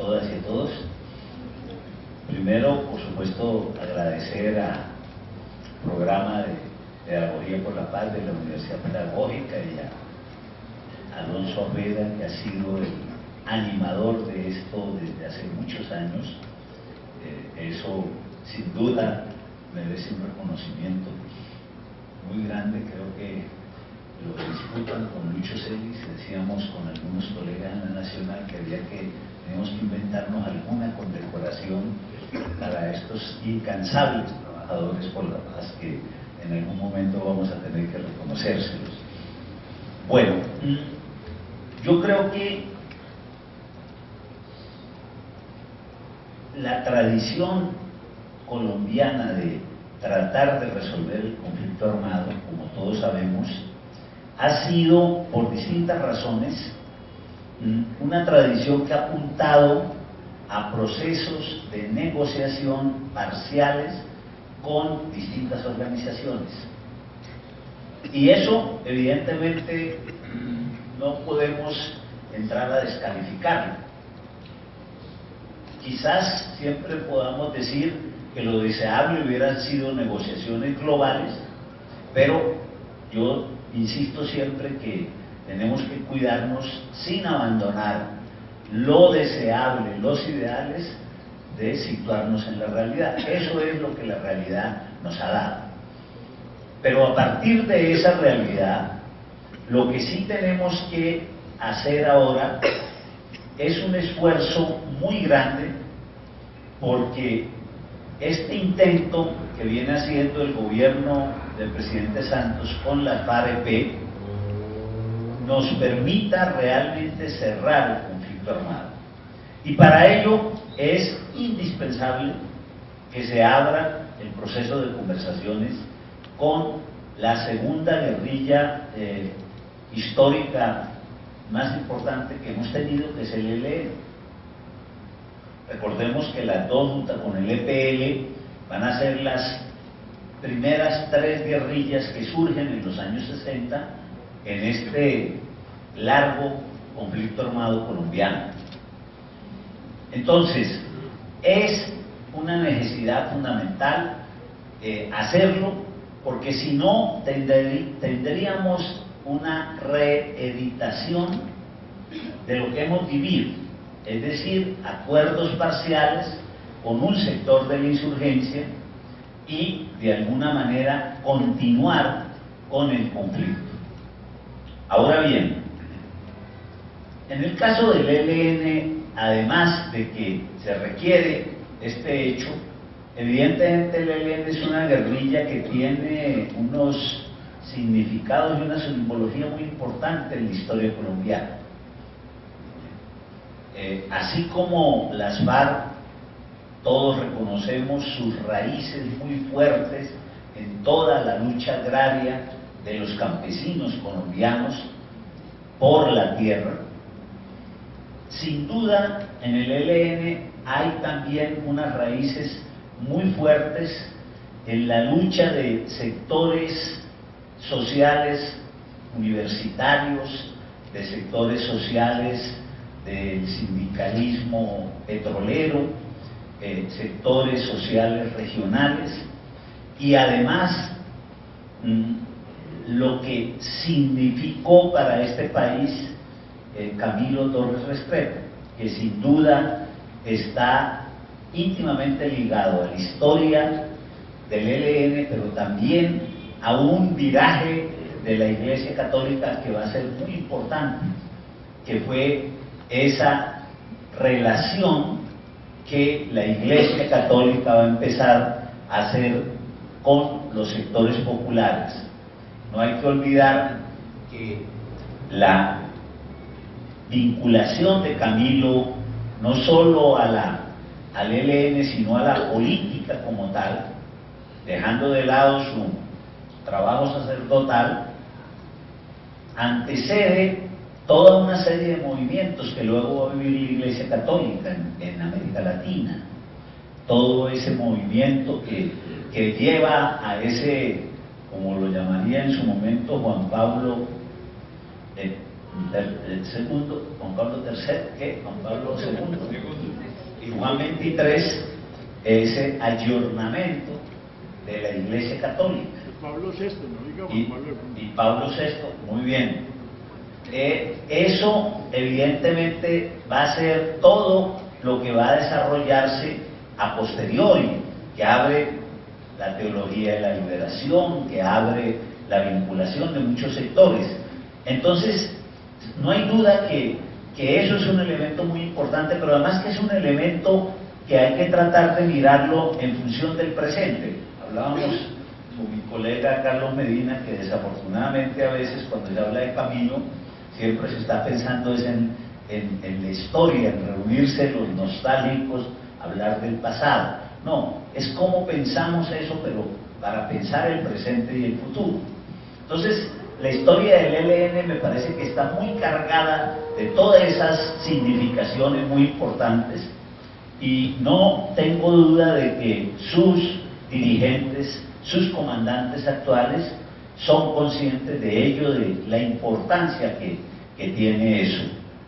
todas y a todos. Primero, por supuesto, agradecer al programa de Pedagogía por la Paz de la Universidad Pedagógica y a Alonso Aveda, que ha sido el animador de esto desde hace muchos años. Eso, sin duda, merece un reconocimiento muy grande. Creo que lo disfrutan con mucho celis. Decíamos con algunos colegas en la Nacional que teníamos que inventarnos alguna condecoración para estos incansables trabajadores por la paz que en algún momento vamos a tener que reconocérselos. Bueno, yo creo que la tradición colombiana de tratar de resolver el conflicto armado, como todos sabemos, ha sido, por distintas razones, una tradición que ha apuntado a procesos de negociación parciales con distintas organizaciones. Y eso, evidentemente, no podemos entrar a descalificarlo. Quizás siempre podamos decir que lo deseable hubieran sido negociaciones globales, pero yo insisto siempre que tenemos que cuidarnos sin abandonar lo deseable, los ideales, de situarnos en la realidad. Eso es lo que la realidad nos ha dado. Pero a partir de esa realidad, lo que sí tenemos que hacer ahora es un esfuerzo muy grande, porque este intento que viene haciendo el gobierno del presidente Santos con la FAREP nos permita realmente cerrar el conflicto armado. Y para ello es indispensable que se abra el proceso de conversaciones con la segunda guerrilla histórica más importante que hemos tenido, que es el ELN. Recordemos que las dos, junto con el EPL, van a ser las primeras tres guerrillas que surgen en los años 60 en este largo conflicto armado colombiano. Entonces, es una necesidad fundamental hacerlo, porque si no tendríamos una reeditación de lo que hemos vivido, es decir, acuerdos parciales con un sector de la insurgencia y de alguna manera continuar con el conflicto. Ahora bien, en el caso del ELN, además de que se requiere este hecho, evidentemente el ELN es una guerrilla que tiene unos significados y una simbología muy importante en la historia colombiana. Así como las FARC, todos reconocemos sus raíces muy fuertes en toda la lucha agraria de los campesinos colombianos por la tierra. Sin duda, en el ELN hay también unas raíces muy fuertes en la lucha de sectores sociales universitarios, de sectores sociales del sindicalismo petrolero, sectores sociales regionales, y además lo que significó para este país Camilo Torres Restrepo, que sin duda está íntimamente ligado a la historia del ELN, pero también a un viraje de la Iglesia Católica que va a ser muy importante, que fue esa relación que la Iglesia Católica va a empezar a hacer con los sectores populares. No hay que olvidar que la vinculación de Camilo no solo al ELN, sino a la política como tal, dejando de lado su trabajo sacerdotal, antecede toda una serie de movimientos que luego va a vivir la Iglesia Católica en América Latina. Todo ese movimiento que lleva a ese, como lo llamaría en su momento Juan Pablo II, ¿qué? Juan Pablo II, y Juan 23 ese ayornamiento de la Iglesia Católica. Pablo VI, no diga Juan Pablo II. Y Pablo VI, muy bien. Eso evidentemente va a ser todo lo que va a desarrollarse a posteriori, que abre la teología de la liberación, que abre la vinculación de muchos sectores. Entonces, no hay duda que eso es un elemento muy importante, pero además que es un elemento que hay que tratar de mirarlo en función del presente. Hablábamos con mi colega Carlos Medina que desafortunadamente a veces cuando se habla de camino siempre se está pensando es en la historia, en reunirse los nostálgicos, hablar del pasado. No, es cómo pensamos eso, pero para pensar el presente y el futuro. Entonces, la historia del ELN me parece que está muy cargada de todas esas significaciones muy importantes y no tengo duda de que sus dirigentes, sus comandantes actuales son conscientes de ello, de la importancia que tiene eso.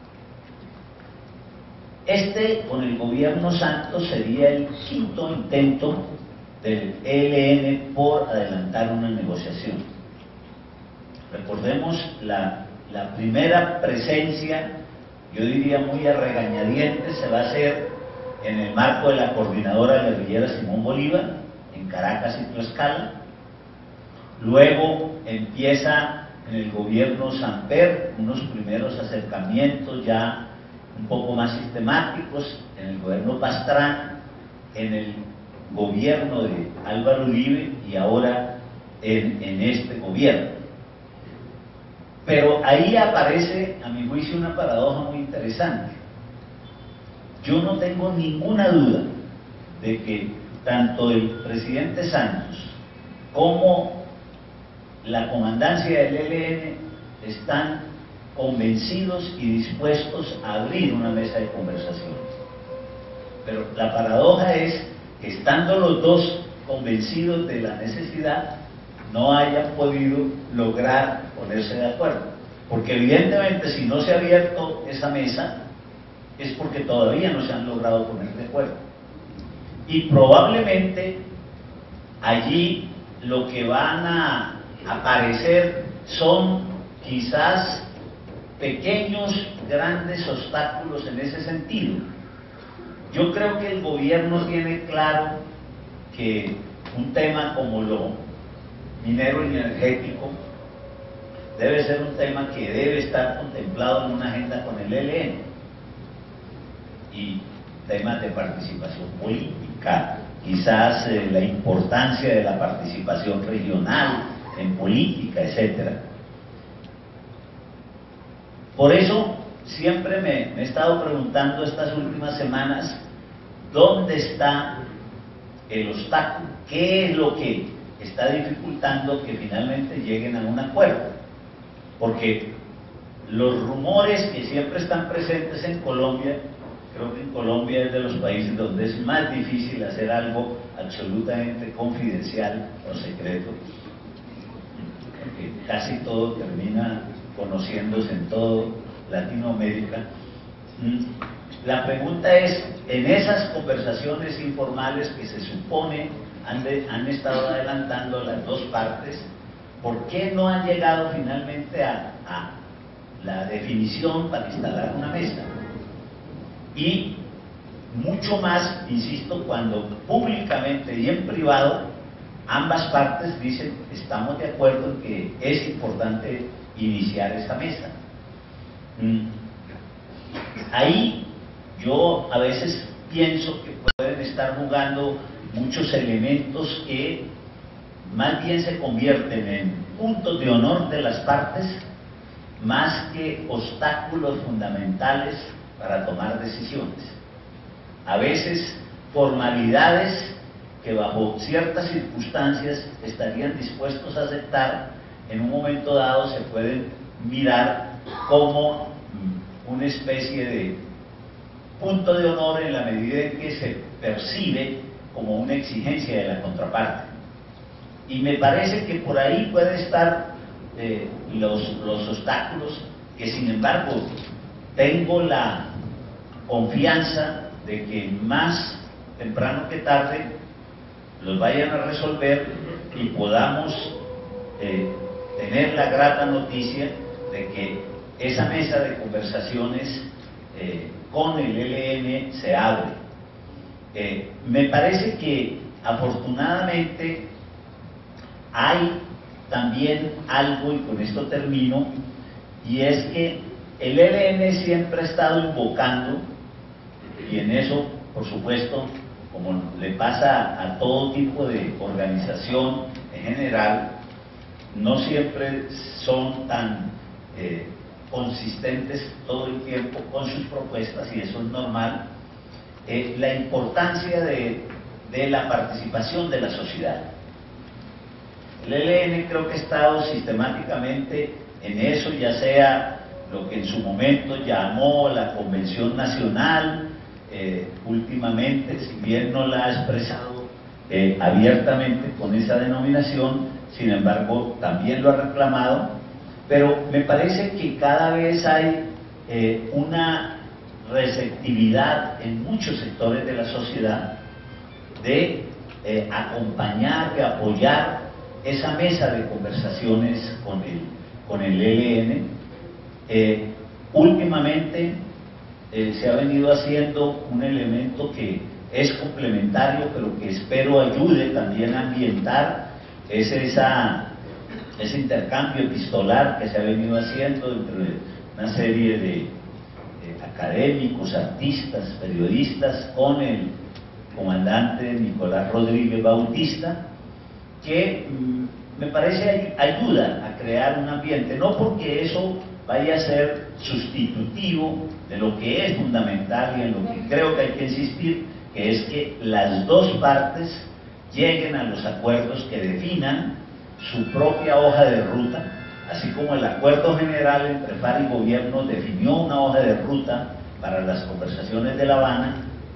Con el gobierno Santos sería el quinto intento del ELN por adelantar una negociación. Recordemos la primera presencia, yo diría muy a regañadientes, se va a hacer en el marco de la coordinadora guerrillera Simón Bolívar, en Caracas y Tlaxcala. Luego empieza en el gobierno Samper unos primeros acercamientos ya un poco más sistemáticos, en el gobierno Pastrana, en el gobierno de Álvaro Uribe y ahora en este gobierno. Pero ahí aparece, a mi juicio, una paradoja muy interesante. Yo no tengo ninguna duda de que tanto el presidente Santos como la comandancia del ELN están convencidos y dispuestos a abrir una mesa de conversaciones. Pero la paradoja es que estando los dos convencidos de la necesidad, no hayan podido lograr ponerse de acuerdo. Porque evidentemente si no se ha abierto esa mesa, es porque todavía no se han logrado poner de acuerdo. Y probablemente allí lo que van a aparecer son quizás pequeños, grandes obstáculos en ese sentido. Yo creo que el gobierno tiene claro que un tema como lo minero y energético debe ser un tema que debe estar contemplado en una agenda con el ELN, y temas de participación política, quizás la importancia de la participación regional en política, etcétera. Por eso siempre me he estado preguntando estas últimas semanas, ¿dónde está el obstáculo? ¿Qué es lo que está dificultando que finalmente lleguen a un acuerdo? Porque los rumores que siempre están presentes en Colombia, creo que en Colombia es de los países donde es más difícil hacer algo absolutamente confidencial o secreto, porque casi todo termina conociéndose en todo Latinoamérica. La pregunta es, en esas conversaciones informales que se supone han estado adelantando las dos partes, ¿por qué no han llegado finalmente a la definición para instalar una mesa? Y mucho más, insisto, cuando públicamente y en privado ambas partes dicen estamos de acuerdo en que es importante iniciar esa mesa. Ahí yo a veces pienso que pueden estar jugando muchos elementos que más bien se convierten en puntos de honor de las partes más que obstáculos fundamentales para tomar decisiones. A veces formalidades que bajo ciertas circunstancias estarían dispuestos a aceptar, en un momento dado se pueden mirar como una especie de punto de honor en la medida en que se percibe como una exigencia de la contraparte. Y me parece que por ahí puede estar los obstáculos que, sin embargo, tengo la confianza de que más temprano que tarde los vayan a resolver y podamos tener la grata noticia de que esa mesa de conversaciones con el ELN se abre. Me parece que afortunadamente hay también algo, y con esto termino, y es que el ELN siempre ha estado invocando, y en eso, por supuesto, como le pasa a todo tipo de organización en general, no siempre son tan consistentes todo el tiempo con sus propuestas, y eso es normal, la importancia de la participación de la sociedad. El ELN creo que ha estado sistemáticamente en eso, ya sea lo que en su momento llamó la Convención Nacional, últimamente, si bien no la ha expresado abiertamente con esa denominación, sin embargo también lo ha reclamado, pero me parece que cada vez hay una receptividad en muchos sectores de la sociedad de acompañar, de apoyar esa mesa de conversaciones con el ELN. Últimamente se ha venido haciendo un elemento que es complementario, pero que espero ayude también a ambientar, es ese intercambio epistolar que se ha venido haciendo entre una serie de académicos, artistas, periodistas, con el comandante Nicolás Rodríguez Bautista, que me parece ayuda a crear un ambiente, no porque eso vaya a ser sustitutivo de lo que es fundamental y en lo que creo que hay que insistir, que es que las dos partes lleguen a los acuerdos que definan su propia hoja de ruta, así como el acuerdo general entre FARC y gobierno definió una hoja de ruta para las conversaciones de La Habana.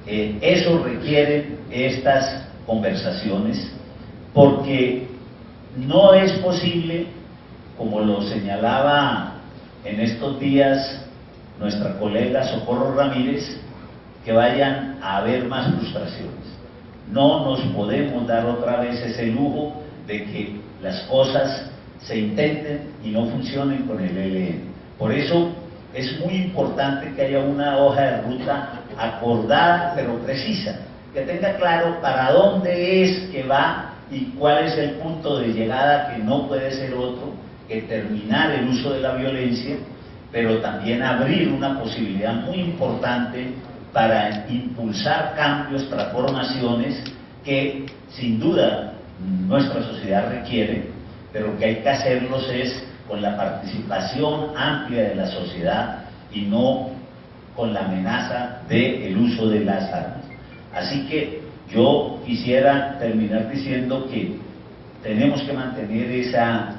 Eso requiere estas conversaciones, porque no es posible, como lo señalaba en estos días nuestra colega Socorro Ramírez, que vayan a haber más frustraciones. No nos podemos dar otra vez ese lujo de que las cosas se intenten y no funcionen con el ELN. Por eso es muy importante que haya una hoja de ruta acordada pero precisa, que tenga claro para dónde es que va y cuál es el punto de llegada, que no puede ser otro que terminar el uso de la violencia, pero también abrir una posibilidad muy importante para impulsar cambios, transformaciones que sin duda nuestra sociedad requiere, pero que hay que hacerlos es con la participación amplia de la sociedad y no con la amenaza del uso de las armas. Así que yo quisiera terminar diciendo que tenemos que mantener esa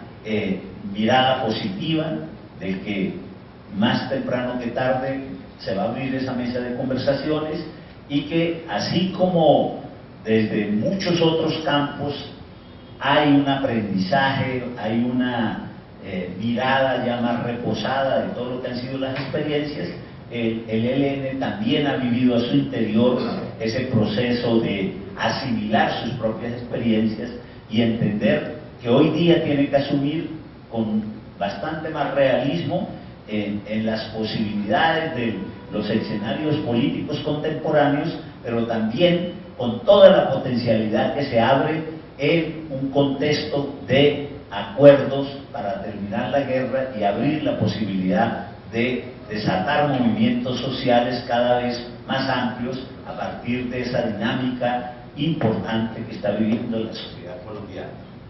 mirada positiva de que más temprano que tarde se va a abrir esa mesa de conversaciones, y que así como desde muchos otros campos hay un aprendizaje, hay una mirada ya más reposada de todo lo que han sido las experiencias, el ELN también ha vivido a su interior ese proceso de asimilar sus propias experiencias y entender que hoy día tiene que asumir con bastante más realismo en las posibilidades de los escenarios políticos contemporáneos, pero también con toda la potencialidad que se abre en un contexto de acuerdos para terminar la guerra y abrir la posibilidad de desatar movimientos sociales cada vez más amplios a partir de esa dinámica importante que está viviendo la sociedad colombiana.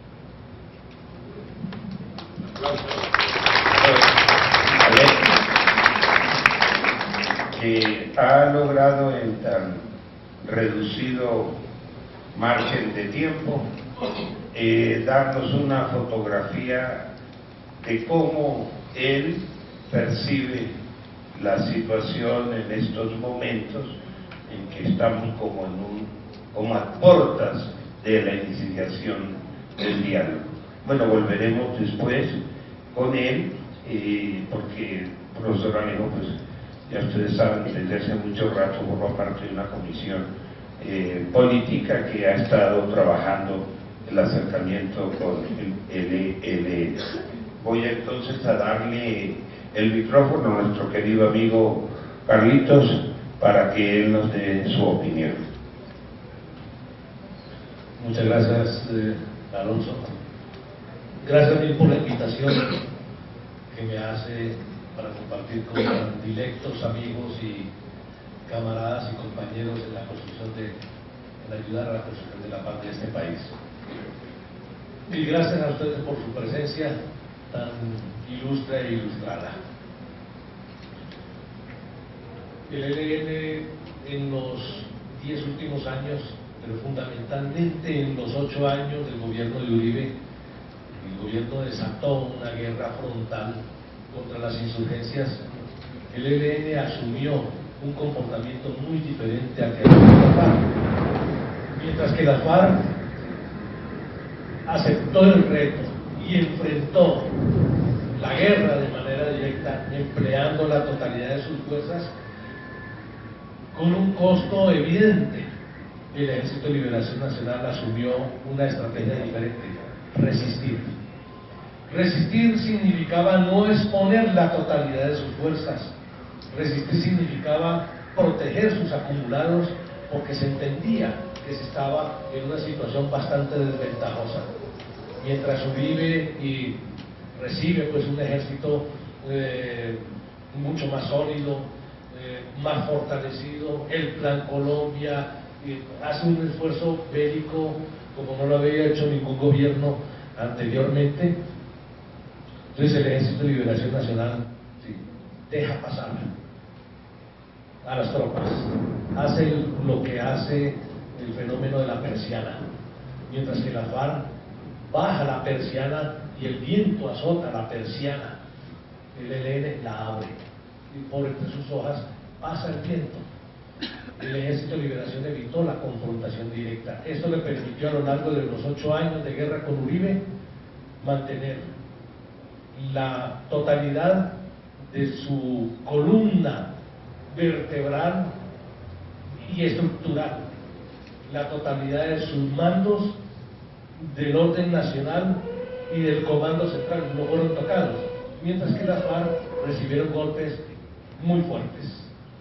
Que ha logrado en tan reducido margen de tiempo darnos una fotografía de cómo él percibe la situación en estos momentos en que estamos como a puertas de la iniciación del diálogo. Bueno, volveremos después con él, porque el profesor Alejo pues ya ustedes saben, desde hace mucho rato forma parte de una comisión política que ha estado trabajando el acercamiento con el ELN. Voy entonces a darle el micrófono a nuestro querido amigo Carlitos para que él nos dé su opinión. Muchas gracias, Alonso. Gracias mil por la invitación que me hace para compartir con directos amigos y camaradas y compañeros en la construcción en ayudar a la construcción de la paz de este país. Y gracias a ustedes por su presencia tan ilustre e ilustrada. El ELN en los 10 últimos años, pero fundamentalmente en los 8 años del gobierno de Uribe, el gobierno desató una guerra frontal contra las insurgencias. El ELN asumió un comportamiento muy diferente al que asumió la FARC. Mientras que la FARC aceptó el reto y enfrentó la guerra de manera directa, empleando la totalidad de sus fuerzas, con un costo evidente. El Ejército de Liberación Nacional asumió una estrategia diferente: resistir. Resistir significaba no exponer la totalidad de sus fuerzas. Resistir significaba proteger sus acumulados, porque se entendía que se estaba en una situación bastante desventajosa. Mientras Uribe y recibe pues un ejército mucho más sólido, más fortalecido, el Plan Colombia hace un esfuerzo bélico como no lo había hecho ningún gobierno anteriormente. Entonces el Ejército de Liberación Nacional deja pasar a las tropas, hace lo que hace el fenómeno de la persiana, mientras que la FARC baja la persiana y el viento azota la persiana, el ELN la abre y por entre sus hojas pasa el viento. El Ejército de Liberación evitó la confrontación directa. Esto le permitió a lo largo de los 8 años de guerra con Uribe mantener la totalidad de su columna vertebral y estructural, la totalidad de sus mandos del orden nacional y del comando central no fueron tocados, mientras que las FARC recibieron golpes muy fuertes.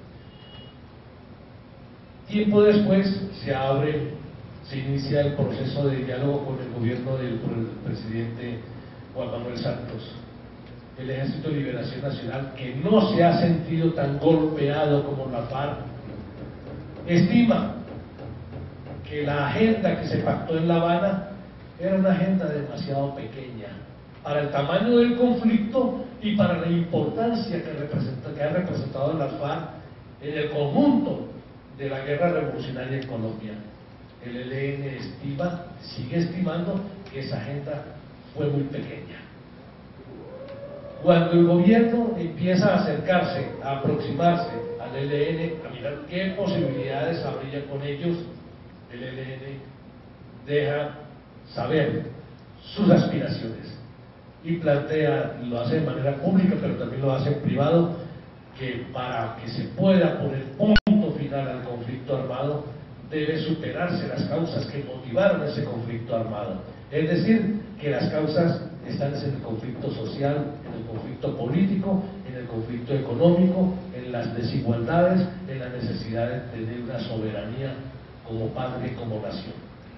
Tiempo después se inicia el proceso de diálogo con el gobierno del presidente Juan Manuel Santos. El Ejército de Liberación Nacional, que no se ha sentido tan golpeado como la FARC, estima que la agenda que se pactó en La Habana era una agenda demasiado pequeña para el tamaño del conflicto y para la importancia que ha representado la FARC en el conjunto de la guerra revolucionaria en Colombia. El ELN sigue estimando que esa agenda fue muy pequeña. Cuando el gobierno empieza a acercarse, a aproximarse al ELN, a mirar qué posibilidades habría con ellos, el ELN deja saber sus aspiraciones y plantea, y lo hace de manera pública, pero también lo hace en privado, que para que se pueda poner punto final al conflicto armado, debe superarse las causas que motivaron ese conflicto armado. Es decir, que las causas están en el conflicto social, en el conflicto político, en el conflicto económico, en las desigualdades, en la necesidad de tener una soberanía como padre, como nación.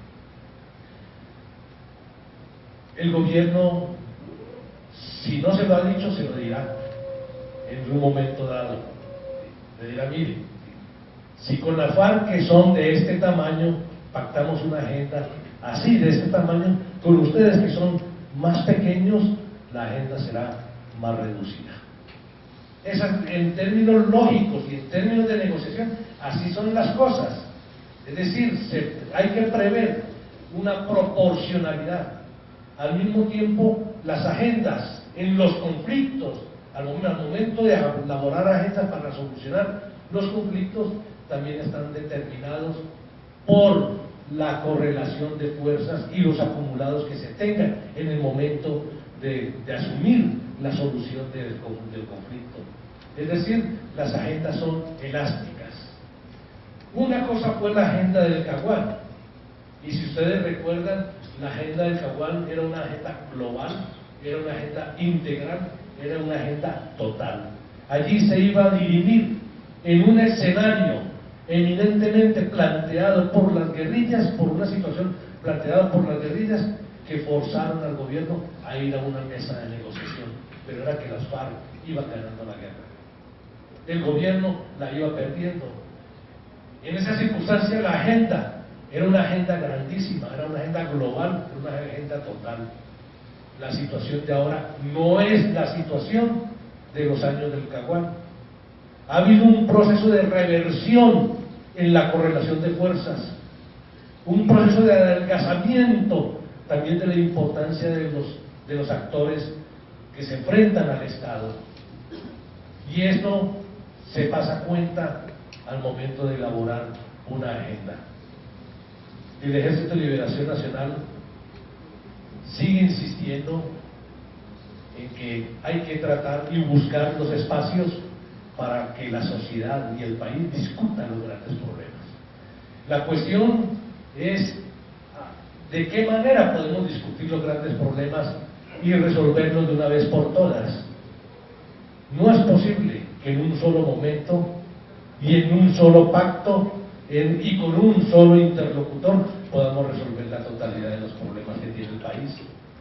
El gobierno, si no se lo ha dicho, se lo dirá en un momento dado. Le dirá: mire, si con la FARC, que son de este tamaño, pactamos una agenda así, de este tamaño, con ustedes que son más pequeños, la agenda será más reducida. En términos lógicos y en términos de negociación, así son las cosas. Es decir, hay que prever una proporcionalidad. Al mismo tiempo, las agendas en los conflictos, al momento de elaborar agendas para solucionar los conflictos, también están determinados por la correlación de fuerzas y los acumulados que se tengan en el momento de asumir la solución del conflicto. Es decir, las agendas son elásticas. Una cosa fue la agenda del Caguán, y si ustedes recuerdan, la agenda del Caguán era una agenda global, era una agenda integral, era una agenda total. Allí se iba a dirimir en un escenario eminentemente planteado por las guerrillas, por una situación planteada por las guerrillas que forzaron al gobierno a ir a una mesa de negociación, pero era que las FARC iban ganando la guerra, el gobierno la iba perdiendo. En esa circunstancia la agenda era una agenda grandísima, era una agenda global, era una agenda total. La situación de ahora no es la situación de los años del Caguán. Ha habido un proceso de reversión en la correlación de fuerzas, un proceso de adelgazamiento también de la importancia de los actores que se enfrentan al Estado. Y esto se pasa cuenta al momento de elaborar una agenda. El Ejército de Liberación Nacional sigue insistiendo en que hay que tratar y buscar los espacios para que la sociedad y el país discutan los grandes problemas. La cuestión es de qué manera podemos discutir los grandes problemas y resolverlos de una vez por todas. No es posible que en un solo momento y en un solo pacto y con un solo interlocutor podamos resolver la totalidad de los problemas que tiene el país.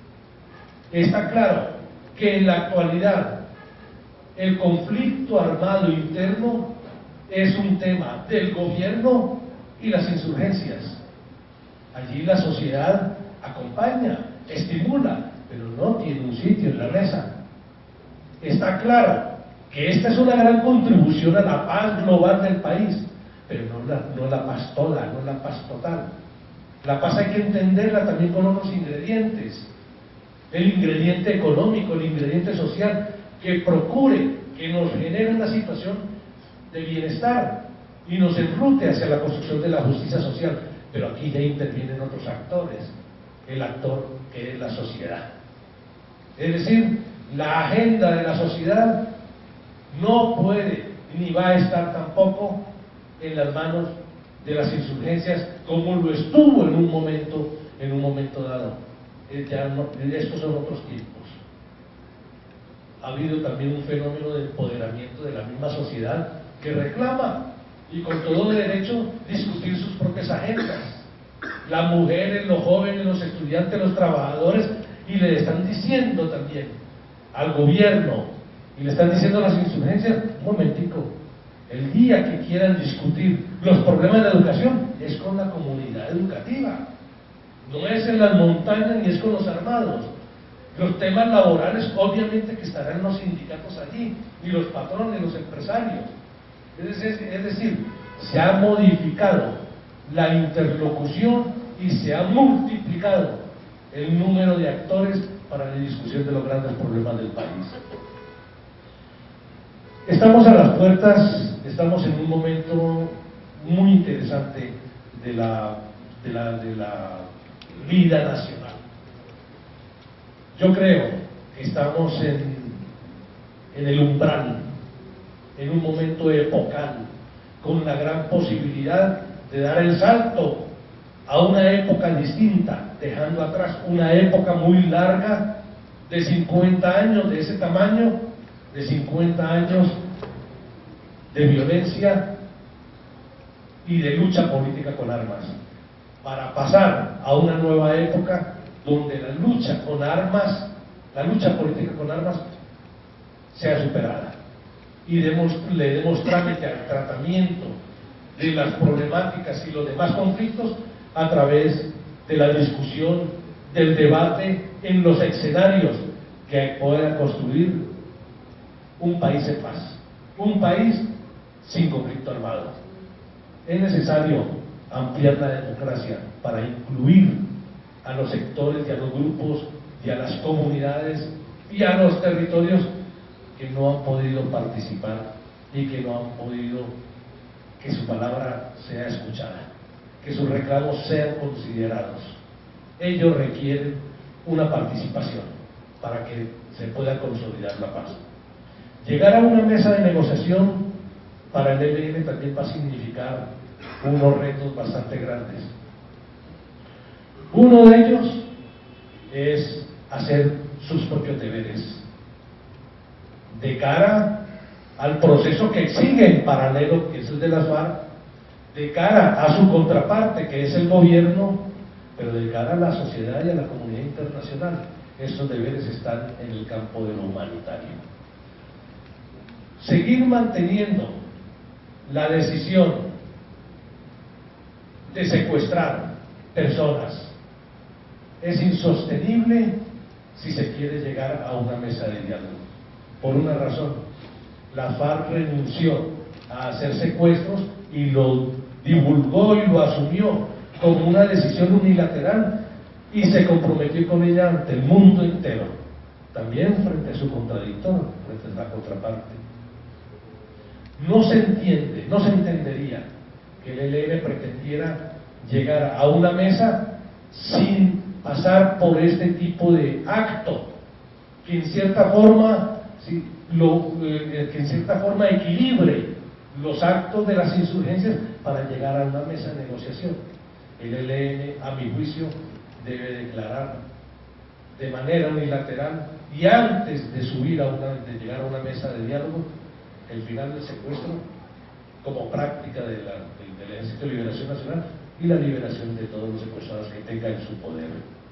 Está claro que en la actualidad el conflicto armado interno es un tema del gobierno y las insurgencias. Allí la sociedad acompaña, estimula, pero no tiene un sitio en la mesa. Está claro que esta es una gran contribución a la paz global del país, pero no la paz toda, no la paz total. La paz hay que entenderla también con otros ingredientes. El ingrediente económico, el ingrediente social, que procure que nos genere una situación de bienestar y nos enrute hacia la construcción de la justicia social. Pero aquí ya intervienen otros actores, el actor que es la sociedad. Es decir, la agenda de la sociedad no puede ni va a estar tampoco en las manos de las insurgencias como lo estuvo en un momento dado. Estos son otros tiempos. Ha habido también un fenómeno de empoderamiento de la misma sociedad que reclama y con todo derecho discutir sus propias agendas. Las mujeres, los jóvenes, los estudiantes, los trabajadores, y le están diciendo también al gobierno y le están diciendo a las insurgencias: un momentico, el día que quieran discutir los problemas de educación es con la comunidad educativa, no es en las montañas ni es con los armados. Los temas laborales obviamente que estarán los sindicatos allí, y los patrones, los empresarios. Es decir, se ha modificado la interlocución y se ha multiplicado el número de actores para la discusión de los grandes problemas del país. Estamos a las puertas, estamos en un momento muy interesante de la vida nacional. Yo creo que estamos en el umbral, en un momento epocal, con la gran posibilidad de dar el salto a una época distinta, dejando atrás una época muy larga de 50 años de ese tamaño, de 50 años de violencia y de lucha política con armas, para pasar a una nueva época donde la lucha con armas, la lucha política con armas sea superada y le demos trámite al tratamiento de las problemáticas y los demás conflictos a través de la discusión, del debate en los escenarios que puedan construir un país en paz, un país sin conflicto armado. Es necesario ampliar la democracia para incluir a los sectores y a los grupos y a las comunidades y a los territorios que no han podido participar y que no han podido que su palabra sea escuchada, que sus reclamos sean considerados. Ellos requieren una participación para que se pueda consolidar la paz. Llegar a una mesa de negociación para el ELN también va a significar unos retos bastante grandes. Uno de ellos es hacer sus propios deberes de cara al proceso que sigue en paralelo, que es el de las FARC, de cara a su contraparte, que es el gobierno, pero de cara a la sociedad y a la comunidad internacional. Estos deberes están en el campo de lo humanitario. Seguir manteniendo la decisión de secuestrar personas es insostenible si se quiere llegar a una mesa de diálogo. Por una razón: la FARC renunció a hacer secuestros y lo divulgó y lo asumió como una decisión unilateral y se comprometió con ella ante el mundo entero, también frente a su contradictor, frente a la contraparte. No se entiende, no se entendería que el ELN pretendiera llegar a una mesa sin pasar por este tipo de acto que en cierta forma equilibre los actos de las insurgencias para llegar a una mesa de negociación. El ELN, a mi juicio, debe declarar de manera unilateral y antes de de llegar a una mesa de diálogo el final del secuestro como práctica del Ejército de Liberación Nacional y la liberación de todos los secuestrados que tenga en su poder.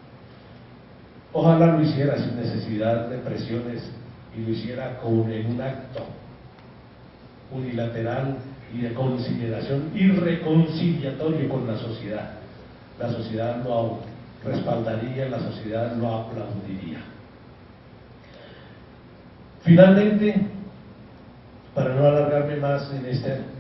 Ojalá lo hiciera sin necesidad de presiones y lo hiciera en un acto unilateral y de consideración y reconciliatorio con la sociedad. La sociedad lo respaldaría, la sociedad lo aplaudiría. Finalmente, para no alargarme más en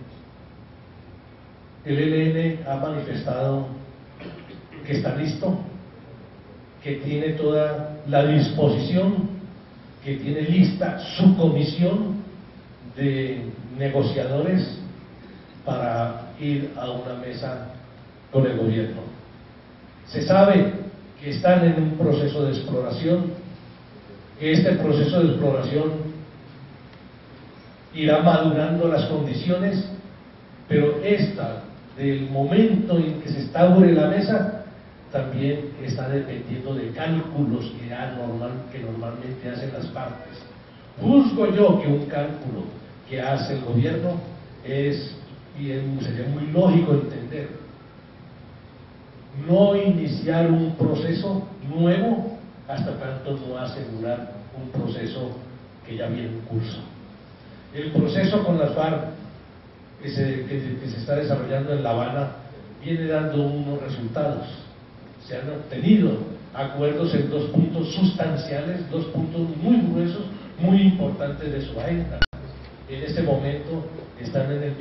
el ELN ha manifestado que está listo, que tiene toda la disposición, que tiene lista su comisión de negociadores para ir a una mesa con el gobierno. Se sabe que están en un proceso de exploración, que este proceso de exploración irá madurando las condiciones, pero del momento en que se instaure la mesa, también está dependiendo de cálculos que normalmente hacen las partes. Juzgo yo que un cálculo que hace el gobierno sería muy lógico entender, no iniciar un proceso nuevo hasta tanto no asegurar un proceso que ya viene en curso. El proceso con las FARC que se está desarrollando en La Habana viene dando unos resultados. Se han obtenido acuerdos en 2 puntos sustanciales, 2 puntos muy gruesos, muy importantes de su agenda. En este momento están en el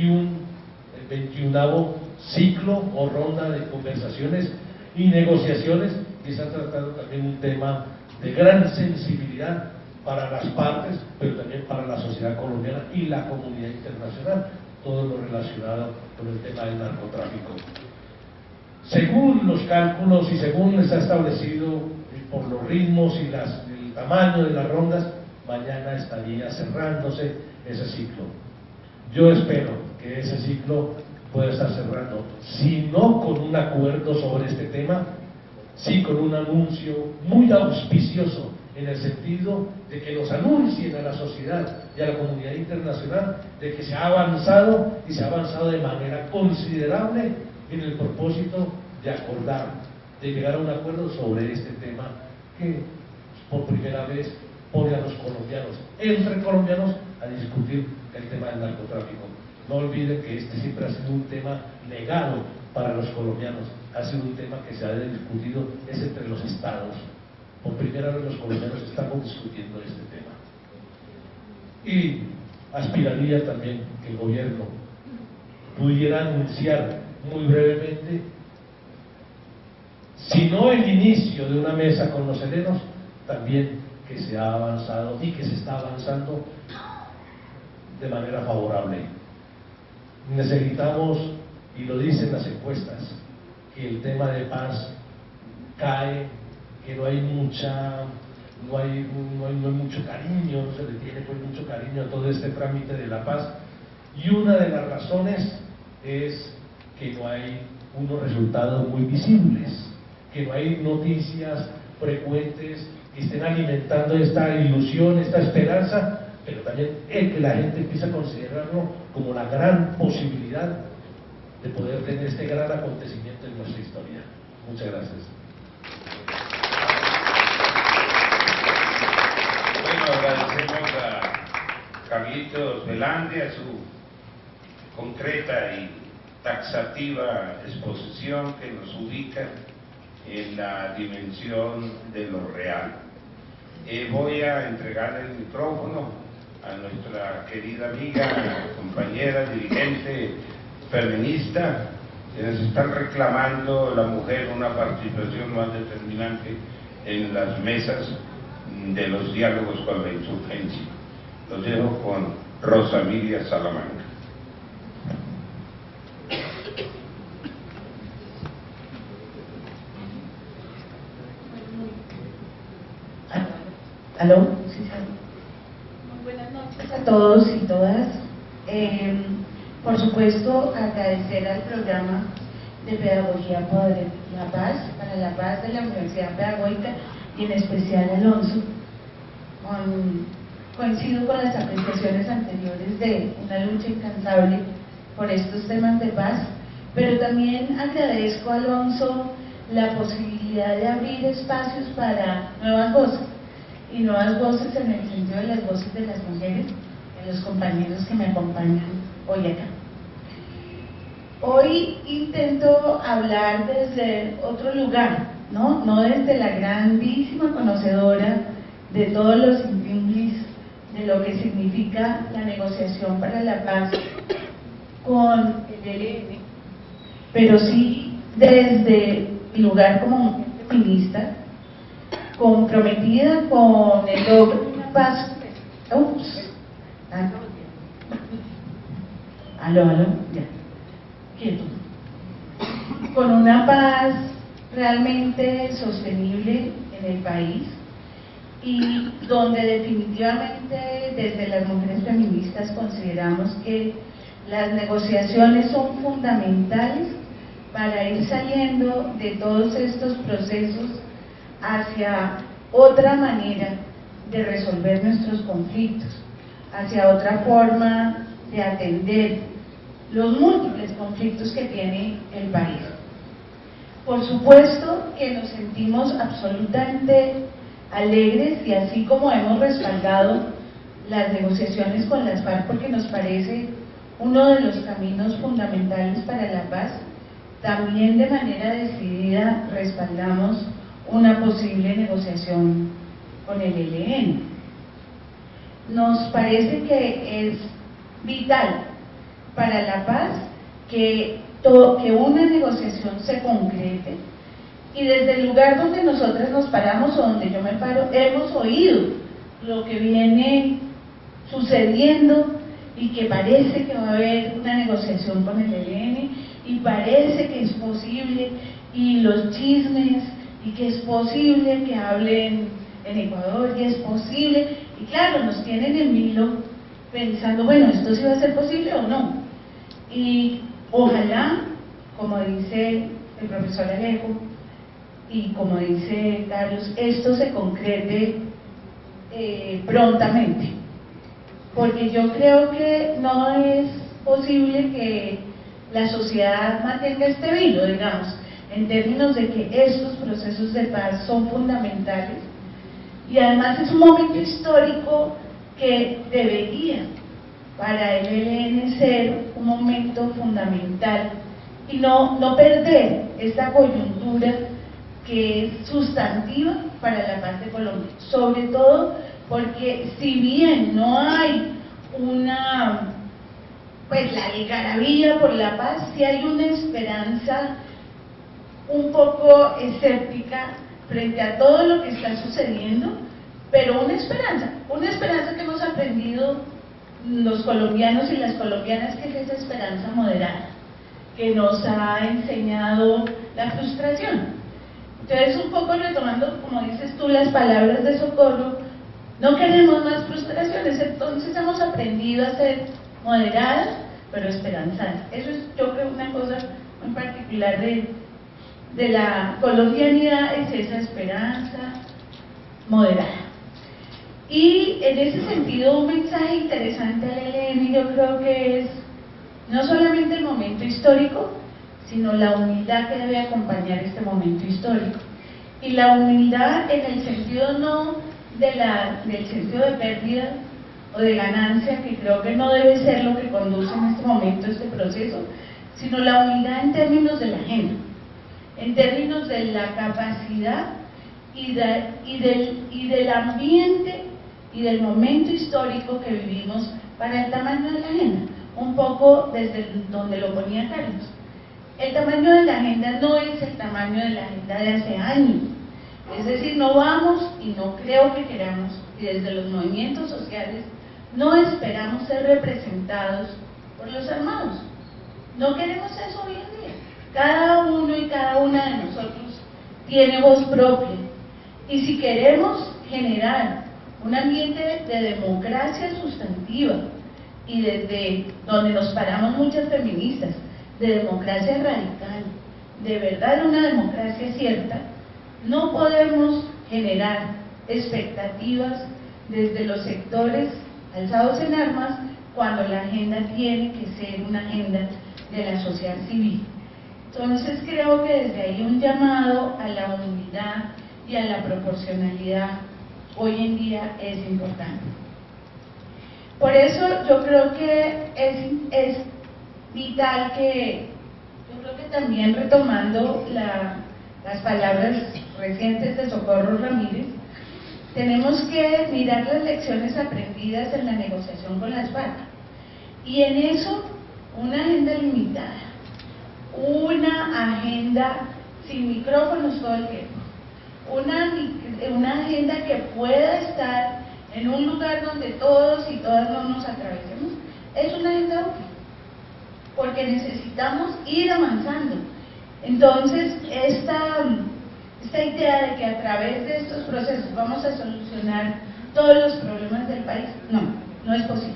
21º ciclo o ronda de conversaciones y negociaciones, y están tratando también un tema de gran sensibilidad para las partes, pero también para la sociedad colombiana y la comunidad internacional, todo lo relacionado con el tema del narcotráfico. Según los cálculos y según está establecido por los ritmos y el tamaño de las rondas, mañana estaría cerrándose ese ciclo. Yo espero que ese ciclo pueda estar cerrando, si no con un acuerdo sobre este tema, sí con un anuncio muy auspicioso, en el sentido de que nos anuncien a la sociedad y a la comunidad internacional de que se ha avanzado, y se ha avanzado de manera considerable en el propósito de acordar, de llegar a un acuerdo sobre este tema que por primera vez pone a los colombianos, entre colombianos, a discutir el tema del narcotráfico. No olviden que este siempre ha sido un tema negado para los colombianos, ha sido un tema que se ha discutido es entre los estados. Por primera vez los colombianos estamos discutiendo este tema. Y aspiraría también que el gobierno pudiera anunciar muy brevemente, si no el inicio de una mesa con los helenos, también que se ha avanzado y que se está avanzando de manera favorable. Necesitamos, y lo dicen las encuestas, que el tema de paz cae, que no hay mucha no hay mucho cariño, no se le tiene pues mucho cariño a todo este trámite de la paz, y una de las razones es que no hay unos resultados muy visibles, que no hay noticias frecuentes que estén alimentando esta ilusión, esta esperanza, pero también es que la gente empieza a considerarlo como la gran posibilidad de poder tener este gran acontecimiento en nuestra historia. Muchas gracias. Bueno, agradecemos a Carlitos Velande, a su concreta y taxativa exposición que nos ubica en la dimensión de lo real. Voy a entregar el micrófono a nuestra querida amiga, compañera, dirigente feminista, quienes están reclamando la mujer una participación más determinante en las mesas de los diálogos con la insurgencia. Los dejo con Rosa Emilia Salamanca. ¿Aló? Sí, sí. Muy buenas noches a todos y todas. Por supuesto, agradecer al programa de Pedagogía por la Paz, para la Paz de la Universidad Pedagógica y en especial Alonso. Coincido con las apreciaciones anteriores de una lucha incansable por estos temas de paz, pero también agradezco a Alonso la posibilidad de abrir espacios para nuevas voces, y nuevas voces en el sentido de las voces de las mujeres, de los compañeros que me acompañan hoy acá. Hoy intento hablar desde otro lugar, no desde la grandísima conocedora de todos los intríngulis de lo que significa la negociación para la paz con el ELN, pero sí desde mi lugar como mujer feminista, comprometida con el logro de una paz. Aló, ya. Quieto. Con una paz realmente sostenible en el país, y donde definitivamente desde las mujeres feministas consideramos que las negociaciones son fundamentales para ir saliendo de todos estos procesos hacia otra manera de resolver nuestros conflictos, hacia otra forma de atender los múltiples conflictos que tiene el país. Por supuesto que nos sentimos absolutamente alegres, y así como hemos respaldado las negociaciones con las FARC porque nos parece uno de los caminos fundamentales para la paz, también de manera decidida respaldamos una posible negociación con el ELN. Nos parece que es vital para la paz que una negociación se concrete, y desde el lugar donde nosotras nos paramos, o donde yo me paro, hemos oído lo que viene sucediendo, y que parece que va a haber una negociación con el ELN, y parece que es posible, y los chismes, y que es posible que hablen en Ecuador, y es posible, y claro, nos tienen en vilo pensando, bueno, ¿esto sí va a ser posible o no? Y ojalá, como dice el profesor Alejo y como dice Carlos, esto se concrete prontamente, porque yo creo que no es posible que la sociedad mantenga este vilo, digamos, en términos de que estos procesos de paz son fundamentales, y además es un momento histórico que debería para el ELN ser un momento fundamental, y no perder esta coyuntura que es sustantiva para la paz de Colombia, sobre todo porque si bien no hay la algarabía por la paz, sí hay una esperanza un poco escéptica frente a todo lo que está sucediendo, pero una esperanza que hemos aprendido los colombianos y las colombianas, que es esa esperanza moderada, que nos ha enseñado la frustración. Entonces, un poco retomando, como como dices tú, las palabras de Socorro, no queremos más frustraciones, entonces hemos aprendido a ser moderadas, pero esperanzadas. Eso es, yo creo, una cosa muy particular de la colombianidad, es esa esperanza moderada. Y en ese sentido, un mensaje interesante al ELN, yo creo que es no solamente el momento histórico, sino la humildad que debe acompañar este momento histórico. Y la humildad en el sentido no del sentido de pérdida o de ganancia, que creo que no debe ser lo que conduce en este momento este proceso, sino la humildad en términos de la agenda, en términos de la capacidad y del ambiente y del momento histórico que vivimos para el tamaño de la agenda, un poco desde donde lo ponía Carlos. El tamaño de la agenda no es el tamaño de la agenda de hace años, es decir, no vamos y no creo que queramos, y desde los movimientos sociales no esperamos ser representados por los armados, no queremos eso hoy en día. Cada uno y cada una de nosotros tiene voz propia, y si queremos generar un ambiente de democracia sustantiva, y desde donde nos paramos muchas feministas, de democracia radical, de verdad una democracia cierta, no podemos generar expectativas desde los sectores alzados en armas cuando la agenda tiene que ser una agenda de la sociedad civil. Entonces creo que desde ahí un llamado a la humildad y a la proporcionalidad hoy en día es importante. Por eso yo creo que es vital que, yo creo que también retomando las palabras recientes de Socorro Ramírez, tenemos que mirar las lecciones aprendidas en la negociación con las FARC, y en eso una agenda limitada, una agenda sin micrófonos todo el tiempo, una agenda que pueda estar en un lugar donde todos y todas no nos atravesemos, es una agenda útil, porque necesitamos ir avanzando. Entonces, esta idea de que a través de estos procesos vamos a solucionar todos los problemas del país, no es posible.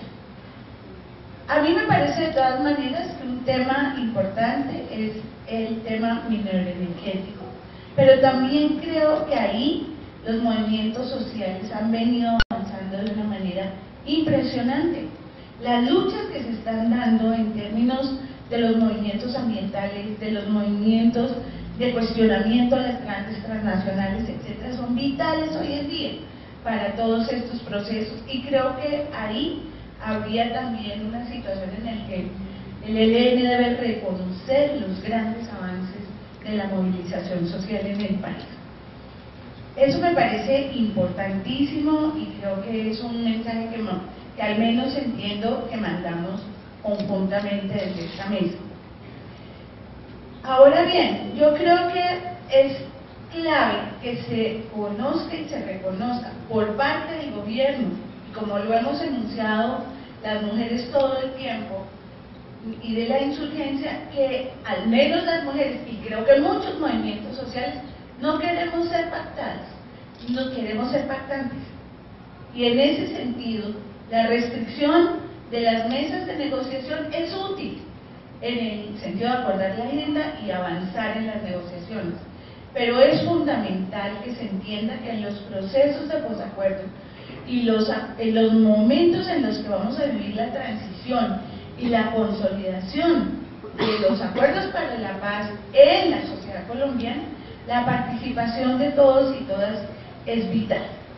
A mí me parece de todas maneras que un tema importante es el tema mineroenergético, pero también creo que ahí los movimientos sociales han venido avanzando de una manera impresionante. Las luchas que se están dando en términos de los movimientos ambientales, de los movimientos de cuestionamiento a las grandes transnacionales, etcétera, son vitales hoy en día para todos estos procesos, y creo que ahí habría también una situación en la que el ELN debe reconocer los grandes avances de la movilización social en el país. Eso me parece importantísimo, y creo que es un mensaje que al menos entiendo que mandamos conjuntamente desde esta mesa. Ahora bien, yo creo que es clave que se conozca y se reconozca por parte del gobierno, y como lo hemos enunciado las mujeres todo el tiempo, y de la insurgencia, que al menos las mujeres, y creo que muchos movimientos sociales, no queremos ser pactadas, no queremos ser pactantes. Y en ese sentido, la restricción de las mesas de negociación es útil en el sentido de acordar la agenda y avanzar en las negociaciones, pero es fundamental que se entienda que en los procesos de posacuerdo y en los momentos en los que vamos a vivir la transición y la consolidación de los acuerdos para la paz en la sociedad colombiana, la participación de todos y todas es vital.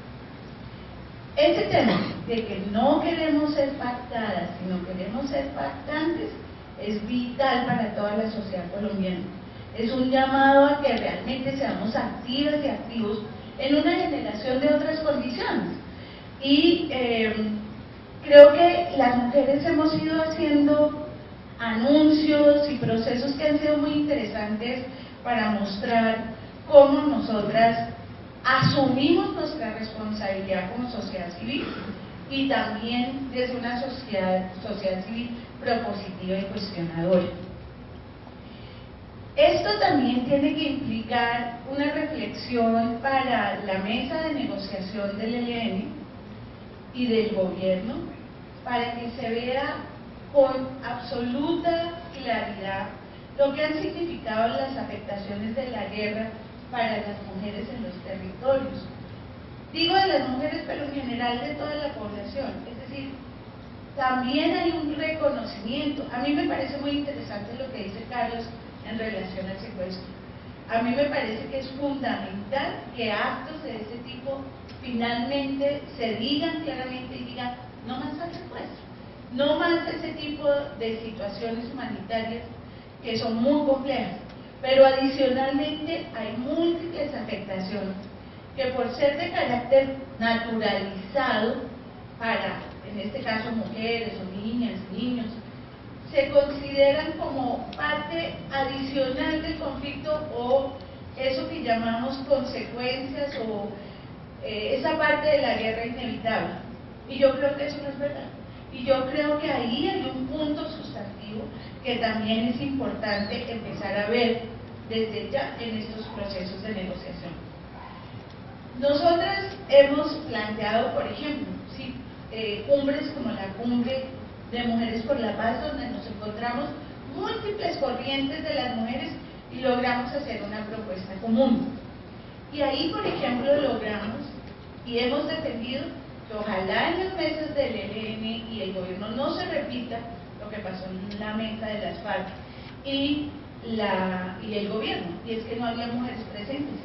Este tema de que no queremos ser pactadas, sino queremos ser pactantes, es vital para toda la sociedad colombiana. Es un llamado a que realmente seamos activas y activos en una generación de otras condiciones. Y creo que las mujeres hemos ido haciendo anuncios y procesos que han sido muy interesantes para mostrar cómo nosotras asumimos nuestra responsabilidad como sociedad civil, y también desde una sociedad civil propositiva y cuestionadora. Esto también tiene que implicar una reflexión para la mesa de negociación del ELN y del gobierno, para que se vea con absoluta claridad lo que han significado las afectaciones de la guerra para las mujeres en los territorios. Digo de las mujeres, pero en general de toda la población. Es decir, también hay un reconocimiento. A mí me parece muy interesante lo que dice Carlos en relación al secuestro. A mí me parece que es fundamental que actos de ese tipo finalmente se digan claramente y digan, no más al secuestro, no más ese tipo de situaciones humanitarias que son muy complejas. Pero adicionalmente hay múltiples afectaciones que por ser de carácter naturalizado para, en este caso, mujeres o niñas, niños, se consideran como parte adicional del conflicto o eso que llamamos consecuencias o esa parte de la guerra inevitable. Y yo creo que eso no es verdad. Y yo creo que ahí hay un punto sustantivo que también es importante empezar a ver desde ya en estos procesos de negociación. Nosotras hemos planteado, por ejemplo, ¿sí? Cumbres como la cumbre de Mujeres por la Paz, donde nos encontramos múltiples corrientes de las mujeres y logramos hacer una propuesta común. Y ahí, por ejemplo, logramos y hemos defendido que ojalá en las mesas del ELN y el gobierno no se repita lo que pasó en la mesa de las FARC y el gobierno, y es que no había mujeres presentes.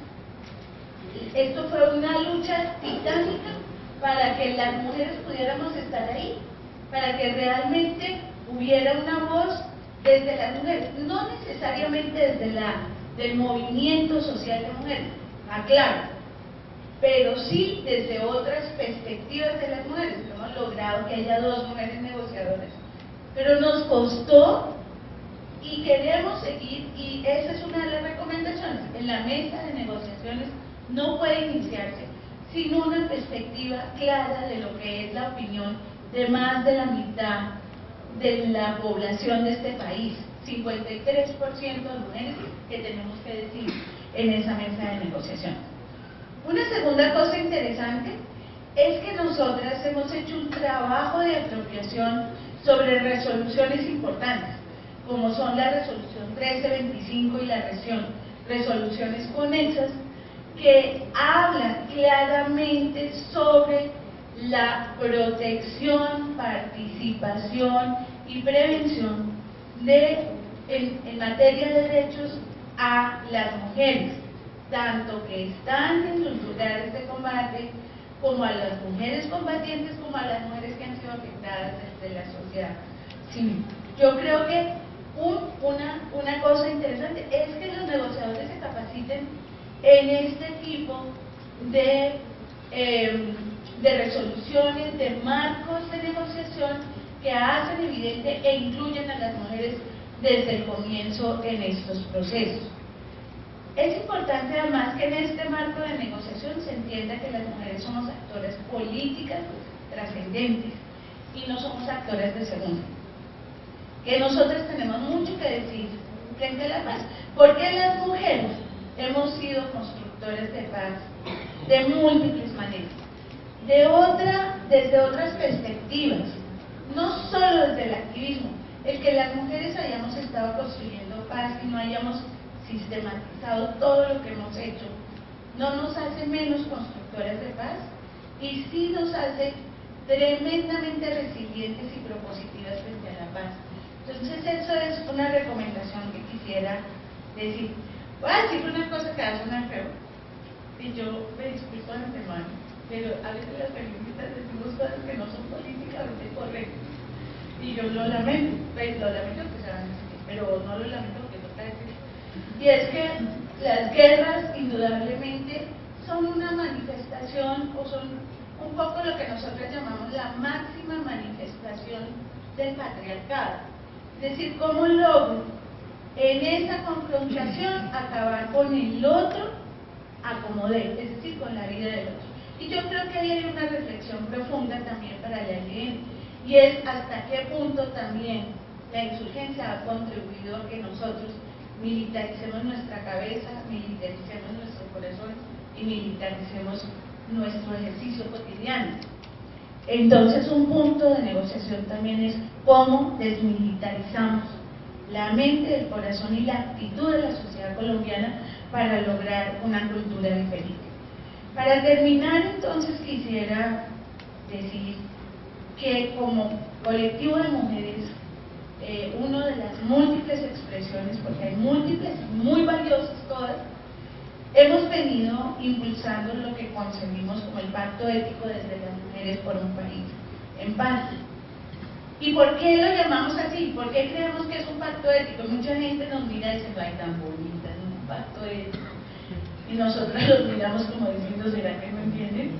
Esto fue una lucha titánica para que las mujeres pudiéramos estar ahí, para que realmente hubiera una voz desde las mujeres, no necesariamente desde del movimiento social de mujeres, aclaro, pero sí desde otras perspectivas de las mujeres. Hemos logrado que haya 2 mujeres negociadoras, pero nos costó y queremos seguir, y esa es una de las recomendaciones. En la mesa de negociaciones no puede iniciarse sin una perspectiva clara de lo que es la opinión de más de la mitad de la población de este país, 53% de mujeres que tenemos que decir en esa mesa de negociación. Una segunda cosa interesante es que nosotras hemos hecho un trabajo de apropiación sobre resoluciones importantes, como son la resolución 1325 y la resoluciones conexas, que hablan claramente sobre la protección, participación y prevención en materia de derechos a las mujeres, tanto que están en los lugares de combate, como a las mujeres combatientes, como a las mujeres que han sido afectadas desde la sociedad civil. Yo creo que una cosa interesante es que los negociadores se capaciten en este tipo de resoluciones, de marcos de negociación que hacen evidente e incluyen a las mujeres desde el comienzo en estos procesos. Es importante además que en este marco de negociación se entienda que las mujeres somos actoras políticas trascendentes y no somos actoras de segunda, que nosotros tenemos mucho que decir frente a la paz, porque las mujeres hemos sido constructores de paz de múltiples maneras, desde otras perspectivas, no solo desde el activismo. El que las mujeres hayamos estado construyendo paz y no hayamos sistematizado todo lo que hemos hecho no nos hace menos constructoras de paz, y sí nos hace tremendamente resilientes y propositivas frente a la paz. Entonces eso es una recomendación que quisiera decir. Voy a decir una cosa que hace una feo, y yo me disculpo de antemano, pero a veces las feministas decimos cosas que no son políticamente correctas, y yo lo lamento, pues lo lamento que se van a decir, pero no lo lamento porque toca decir. Y es que las guerras indudablemente son una manifestación, o son un poco lo que nosotros llamamos la máxima manifestación del patriarcado. Es decir, cómo logro en esa confrontación acabar con el otro a como dé, es decir, con la vida del otro. Y yo creo que ahí hay una reflexión profunda también para la ELN, y es hasta qué punto también la insurgencia ha contribuido a que nosotros militaricemos nuestra cabeza, militaricemos nuestro corazón y militaricemos nuestro ejercicio cotidiano. Entonces, un punto de negociación también es cómo desmilitarizamos la mente, el corazón y la actitud de la sociedad colombiana para lograr una cultura diferente. Para terminar, entonces, quisiera decir que como colectivo de mujeres, una de las múltiples expresiones, porque hay múltiples, muy valiosas todas, hemos venido impulsando lo que concebimos como el pacto ético desde las mujeres por un país en paz. ¿Y por qué lo llamamos así? ¿Por qué creemos que es un pacto ético? Mucha gente nos mira y dice, ay, tan bonita, es un pacto ético. Y nosotros los miramos como diciendo, ¿será que no entienden?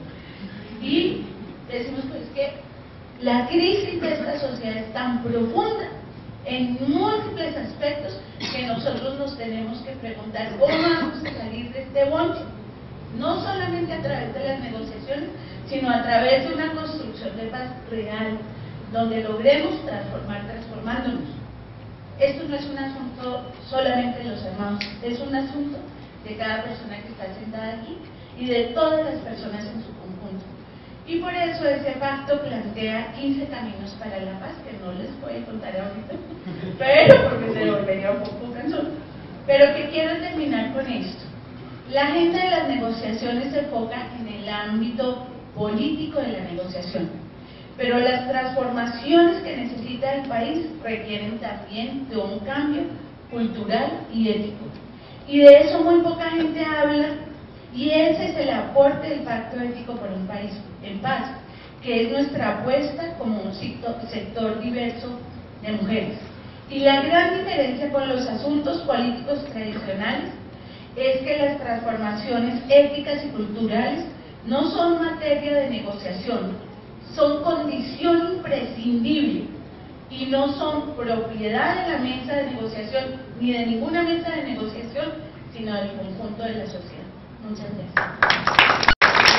Y decimos pues que la crisis de esta sociedad es tan profunda en múltiples aspectos que nosotros nos tenemos que preguntar cómo vamos a salir de este bonche, no solamente a través de las negociaciones, sino a través de una construcción de paz real, donde logremos transformándonos. Esto no es un asunto solamente de los hermanos, es un asunto de cada persona que está sentada aquí y de todas las personas en su conjunto. Y por eso ese pacto plantea 15 caminos para la paz, que no les voy a contar ahorita, pero porque se volvería un poco cansón. Pero que quiero terminar con esto. La agenda de las negociaciones se enfoca en el ámbito político de la negociación, pero las transformaciones que necesita el país requieren también de un cambio cultural y ético. Y de eso muy poca gente habla, y ese es el aporte del Pacto Ético por un País en Paz, que es nuestra apuesta como un sector diverso de mujeres. Y la gran diferencia con los asuntos políticos tradicionales es que las transformaciones éticas y culturales no son materia de negociación, son condición imprescindible y no son propiedad de la mesa de negociación ni de ninguna mesa de negociación, sino del conjunto de la sociedad. Muchas gracias.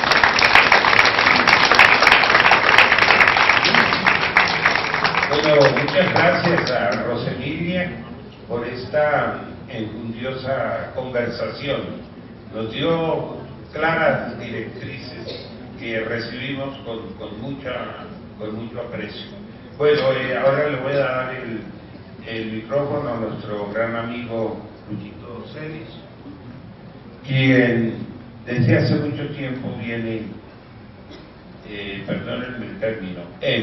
Bueno, muchas gracias a Rosemilia por esta enjundiosa conversación. Nos dio claras directrices que recibimos con mucho aprecio. Bueno, ahora le voy a dar el micrófono a nuestro gran amigo Luchito Celis, quien desde hace mucho tiempo viene, perdónenme el término,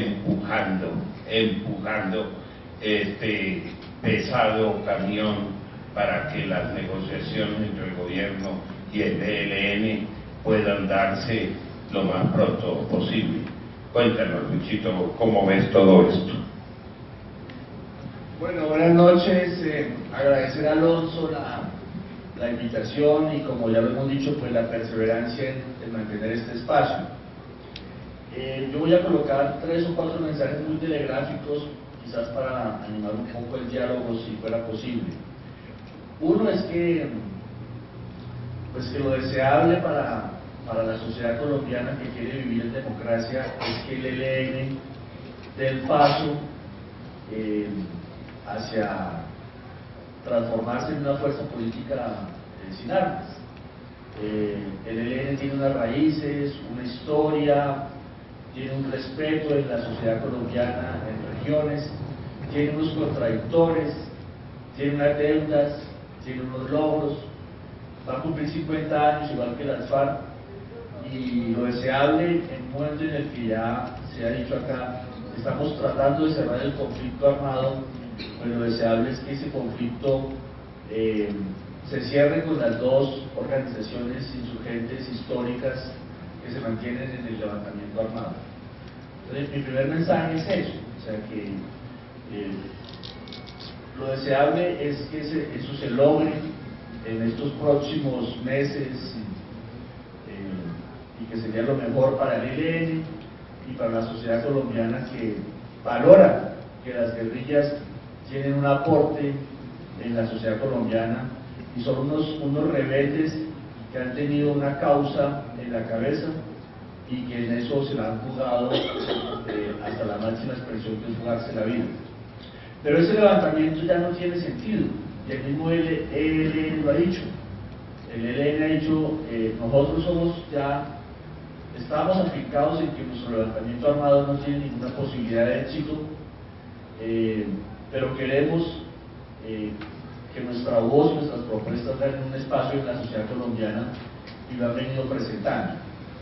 empujando este pesado camión para que las negociaciones entre el gobierno y el ELN puedan darse lo más pronto posible. Cuéntanos, Luchito, ¿cómo ves todo esto? Bueno, buenas noches. Agradecer a Alonso la invitación y, como ya lo hemos dicho, pues la perseverancia en mantener este espacio. Yo voy a colocar 3 o 4 mensajes muy telegráficos, quizás para animar un poco el diálogo si fuera posible. Uno es que lo deseable para la sociedad colombiana que quiere vivir en democracia es que el ELN dé el paso hacia transformarse en una fuerza política sin armas. El ELN tiene unas raíces, una historia, tiene un respeto en la sociedad colombiana, en regiones, tiene unos contradictores, tiene unas deudas, tiene unos logros, va a cumplir 50 años igual que las FARC, y lo deseable en un momento en el que ya se ha dicho acá, estamos tratando de cerrar el conflicto armado, pues lo deseable es que ese conflicto se cierre con las 2 organizaciones insurgentes históricas que se mantienen en el levantamiento armado. Entonces, mi primer mensaje es eso, o sea que lo deseable es que eso se logre en estos próximos meses y que sería lo mejor para el ELN y para la sociedad colombiana, que valora que las guerrillas tienen un aporte en la sociedad colombiana y son unos rebeldes que han tenido una causa en la cabeza y que en eso se la han jugado hasta la máxima expresión, que es jugarse la vida. Pero ese levantamiento ya no tiene sentido, y el mismo ELN lo ha dicho. El ELN ha dicho, nosotros estamos afincados en que nuestro levantamiento armado no tiene ninguna posibilidad de éxito, pero queremos que nuestra voz y nuestras propuestas ganen un espacio en la sociedad colombiana, y lo han venido presentando.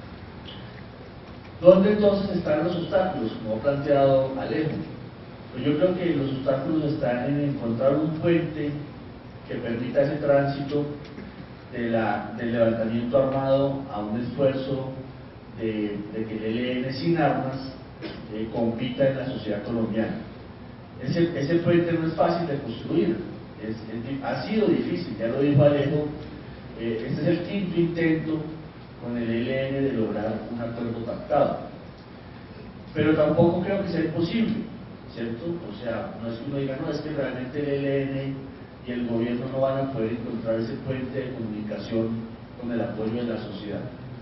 ¿Dónde entonces están los obstáculos, como ha planteado Alejo? Pues yo creo que los obstáculos están en encontrar un puente que permita ese tránsito del levantamiento armado a un esfuerzo de que el ELN sin armas compita en la sociedad colombiana. Ese puente no es fácil de construir, ha sido difícil, ya lo dijo Alejo. Este es el quinto intento con el ELN de lograr un acuerdo pactado, pero tampoco creo que sea imposible, ¿cierto? O sea, no es que uno diga, no, es que realmente el ELN y el gobierno no van a poder encontrar ese puente de comunicación con el apoyo de la sociedad.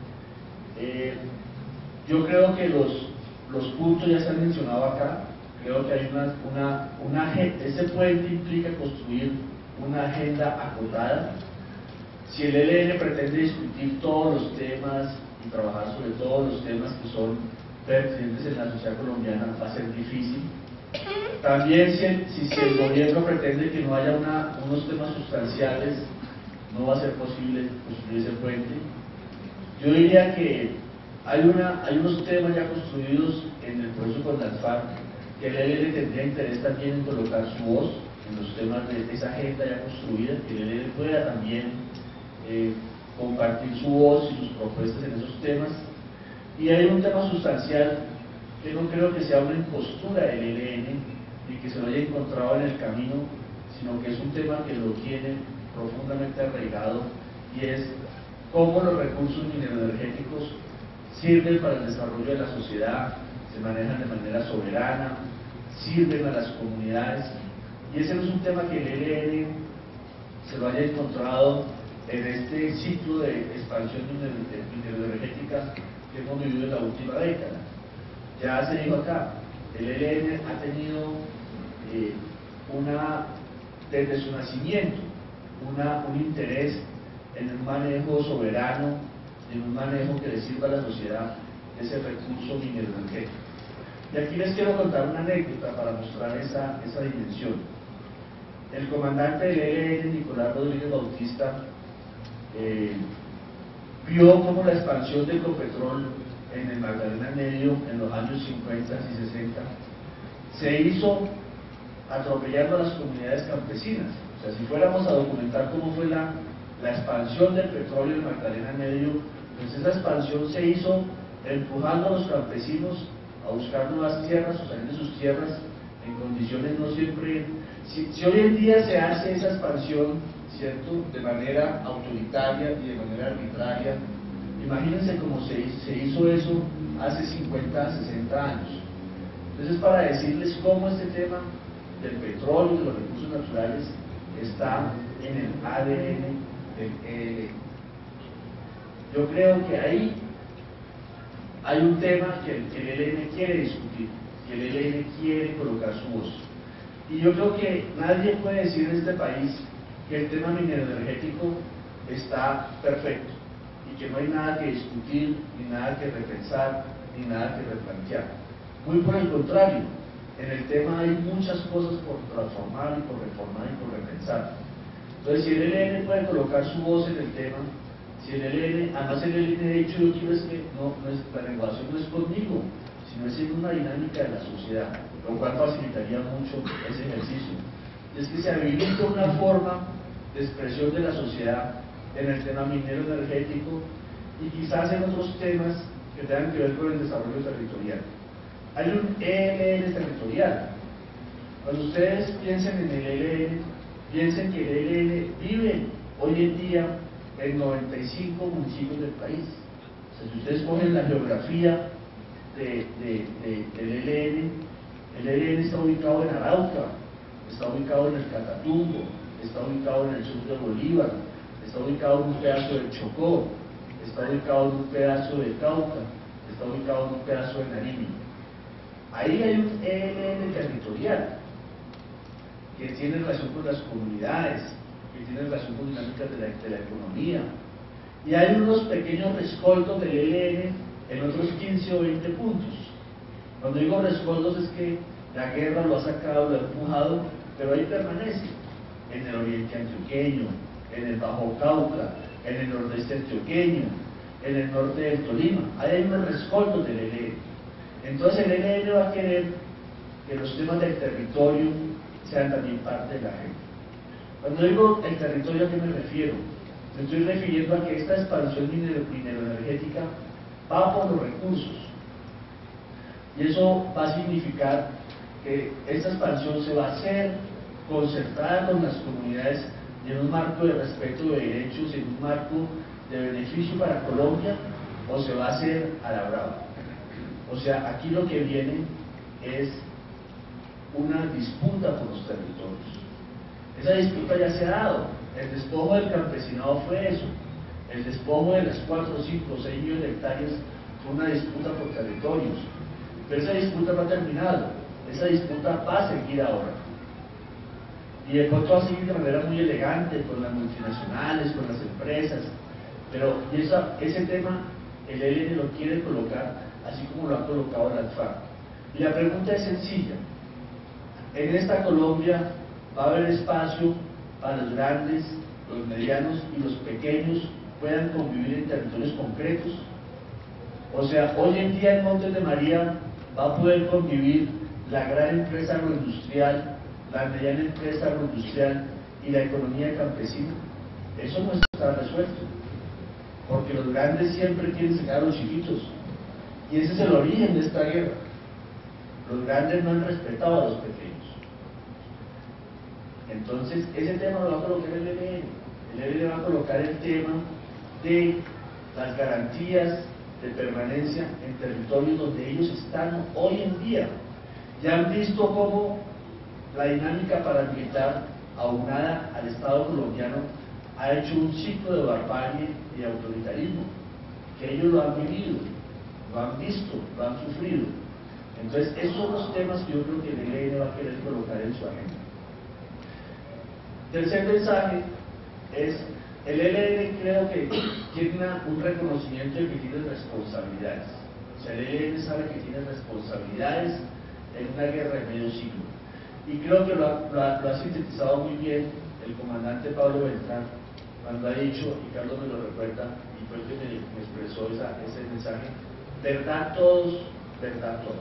Yo creo que los puntos ya se han mencionado acá. Creo que hay ese puente implica construir una agenda acotada. Si el ELN pretende discutir todos los temas y trabajar sobre todos los temas que son pertinentes en la sociedad colombiana, va a ser difícil. También si el gobierno pretende que no haya unos temas sustanciales, no va a ser posible construir ese puente. Yo diría que hay unos temas ya construidos en el proceso con las FARC, que el ELN tendría interés también en colocar su voz en los temas de esa agenda ya construida, que el ELN pueda también compartir su voz y sus propuestas en esos temas. Y hay un tema sustancial que no creo que sea una impostura del ELN ni que se lo haya encontrado en el camino, sino que es un tema que lo tiene profundamente arraigado, y es cómo los recursos mineroenergéticos sirven para el desarrollo de la sociedad, se manejan de manera soberana, sirven a las comunidades, y ese no es un tema que el ELN se lo haya encontrado en este ciclo de expansión mineroenergética que hemos vivido en la última década. Ya se dijo acá, el ELN ha tenido desde su nacimiento un interés en un manejo soberano, en un manejo que le sirva a la sociedad de ese recurso mineroenergético. Y aquí les quiero contar una anécdota para mostrar esa dimensión. El comandante del ELN, Nicolás Rodríguez Bautista, vio cómo la expansión de Ecopetrol en el Magdalena Medio en los años 50 y 60 se hizo atropellando a las comunidades campesinas. O sea, si fuéramos a documentar cómo fue la expansión del petróleo en el Magdalena Medio, pues esa expansión se hizo empujando a los campesinos a buscar nuevas tierras o salir de sus tierras en condiciones no siempre... Si hoy en día se hace esa expansión, ¿cierto?, de manera autoritaria y de manera arbitraria, imagínense cómo se hizo eso hace 50, 60 años. Entonces, para decirles cómo este tema del petróleo y de los recursos naturales está en el ADN del ELN. Yo creo que ahí hay un tema que el ELN quiere discutir, que el ELN quiere colocar su voz. Y yo creo que nadie puede decir en este país que el tema mineroenergético está perfecto y que no hay nada que discutir, ni nada que repensar, ni nada que replantear. Muy por el contrario, en el tema hay muchas cosas por transformar y por reformar y por repensar. Entonces, si el ELN puede colocar su voz en el tema, si el ELN, además el ELN ha dicho, yo quiero es que la negociación no es conmigo, sino es en una dinámica de la sociedad, lo cual facilitaría mucho ese ejercicio. Es que se habilita una forma de expresión de la sociedad en el tema minero energético y quizás en otros temas que tengan que ver con el desarrollo territorial. Hay un ELN territorial. Cuando ustedes piensen en el ELN, piensen que el ELN vive hoy en día en 95 municipios del país. O sea, si ustedes cogen la geografía del ELN, el ELN está ubicado en Arauca, está ubicado en el Catatumbo, está ubicado en el sur de Bolívar, está ubicado en un pedazo del Chocó, está ubicado en un pedazo de Cauca, está ubicado en un pedazo de Nariño. Ahí hay un ELN territorial. que tiene relación con las comunidades, que tiene relación con dinámicas de la economía. Y hay unos pequeños rescoldos del ELN en otros 15 o 20 puntos. Cuando digo rescoldos es que la guerra lo ha sacado, lo ha empujado, pero ahí permanece, en el oriente antioqueño, en el Bajo Cauca, en el nordeste antioqueño, en el norte del Tolima. Ahí hay unos rescoldos del ELN. Entonces el ELN va a querer que los temas del territorio sean también parte de la agenda. Cuando digo el territorio, ¿a qué me refiero? Me estoy refiriendo a que esta expansión mineroenergética va por los recursos. Y eso va a significar que esta expansión se va a hacer concertada con las comunidades y en un marco de respeto de derechos, en un marco de beneficio para Colombia, o se va a hacer a la brava. O sea, aquí lo que viene es una disputa por los territorios. Esa disputa ya se ha dado. El despojo del campesinado fue eso. El despojo de las 4, 5, 6 millones de hectáreas fue una disputa por territorios. Pero esa disputa no ha terminado. Esa disputa va a seguir ahora. Y de pronto va a seguir de manera muy elegante con las multinacionales, con las empresas. Pero ese tema el ELN lo quiere colocar así como lo ha colocado la FARC. Y la pregunta es sencilla. En esta Colombia va a haber espacio para los grandes, los medianos y los pequeños puedan convivir en territorios concretos. O sea, hoy en día en Montes de María va a poder convivir la gran empresa agroindustrial, la mediana empresa agroindustrial y la economía campesina. Eso no está resuelto, porque los grandes siempre quieren sacar a los chiquitos, y ese es el origen de esta guerra. Los grandes no han respetado a los pequeños. Entonces, ese tema lo va a colocar el ELN. El ELN va a colocar el tema de las garantías de permanencia en territorios donde ellos están hoy en día. Ya han visto cómo la dinámica paramilitar aunada al Estado colombiano ha hecho un ciclo de barbarie y autoritarismo, que ellos lo han vivido, lo han visto, lo han sufrido. Entonces, esos son los temas que yo creo que el ELN va a querer colocar en su agenda. Tercer mensaje es, el ELN creo que tiene un reconocimiento de que tiene responsabilidades. O sea, el ELN sabe que tiene responsabilidades en una guerra de medio siglo. Y creo que lo ha sintetizado muy bien el comandante Pablo Beltrán, cuando ha dicho, y Carlos me lo recuerda, y fue el que me expresó ese mensaje: verdad todos, verdad todo.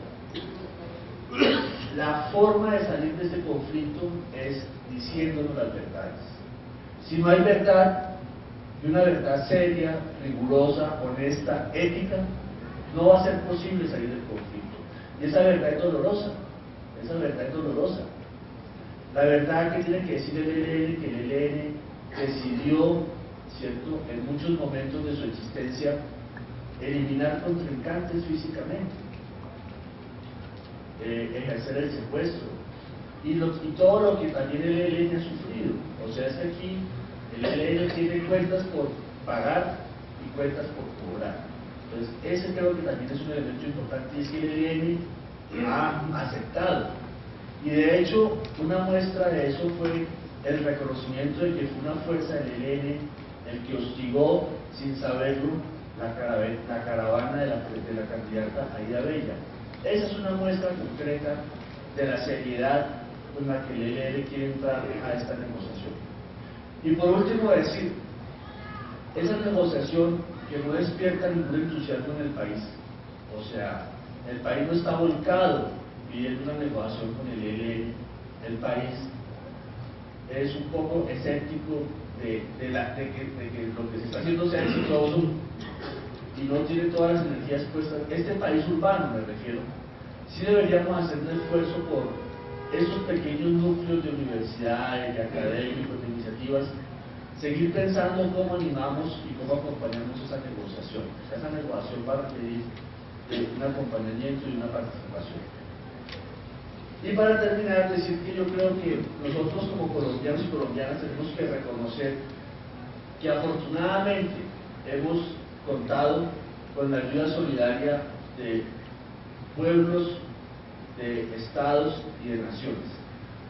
La forma de salir de este conflicto es diciéndonos las verdades. Si no hay verdad, y una verdad seria, rigurosa, honesta, ética, no va a ser posible salir del conflicto. Y esa verdad es dolorosa, esa verdad es dolorosa. La verdad que tiene que decir el ELN, que el ELN decidió, ¿cierto?, en muchos momentos de su existencia, eliminar contrincantes físicamente, ejercer el secuestro, y todo lo que también el ELN ha sufrido. O sea, es que aquí el ELN tiene cuentas por pagar y cuentas por cobrar. Entonces, ese creo que también es un elemento importante, y es que el ELN ha aceptado. Y de hecho, una muestra de eso fue el reconocimiento de que fue una fuerza del ELN el que hostigó, sin saberlo, la caravana de la candidata Aida Bella. Esa es una muestra concreta de la seriedad con la que el ELN quiere entrar a esta negociación. Y por último decir, esa negociación que no despierta ningún entusiasmo en el país. O sea, el país no está volcado pidiendo una negociación con el ELN. El país es un poco escéptico de que lo que se está haciendo sea exitoso y no tiene todas las energías puestas. Este país urbano, me refiero, sí deberíamos hacer un esfuerzo por esos pequeños núcleos de universidades, de académicos, de iniciativas, seguir pensando en cómo animamos y cómo acompañamos esa negociación. Esa negociación va a requerir un acompañamiento y una participación. Y para terminar, decir que yo creo que nosotros como colombianos y colombianas tenemos que reconocer que afortunadamente hemos contado con la ayuda solidaria de pueblos, de estados y de naciones.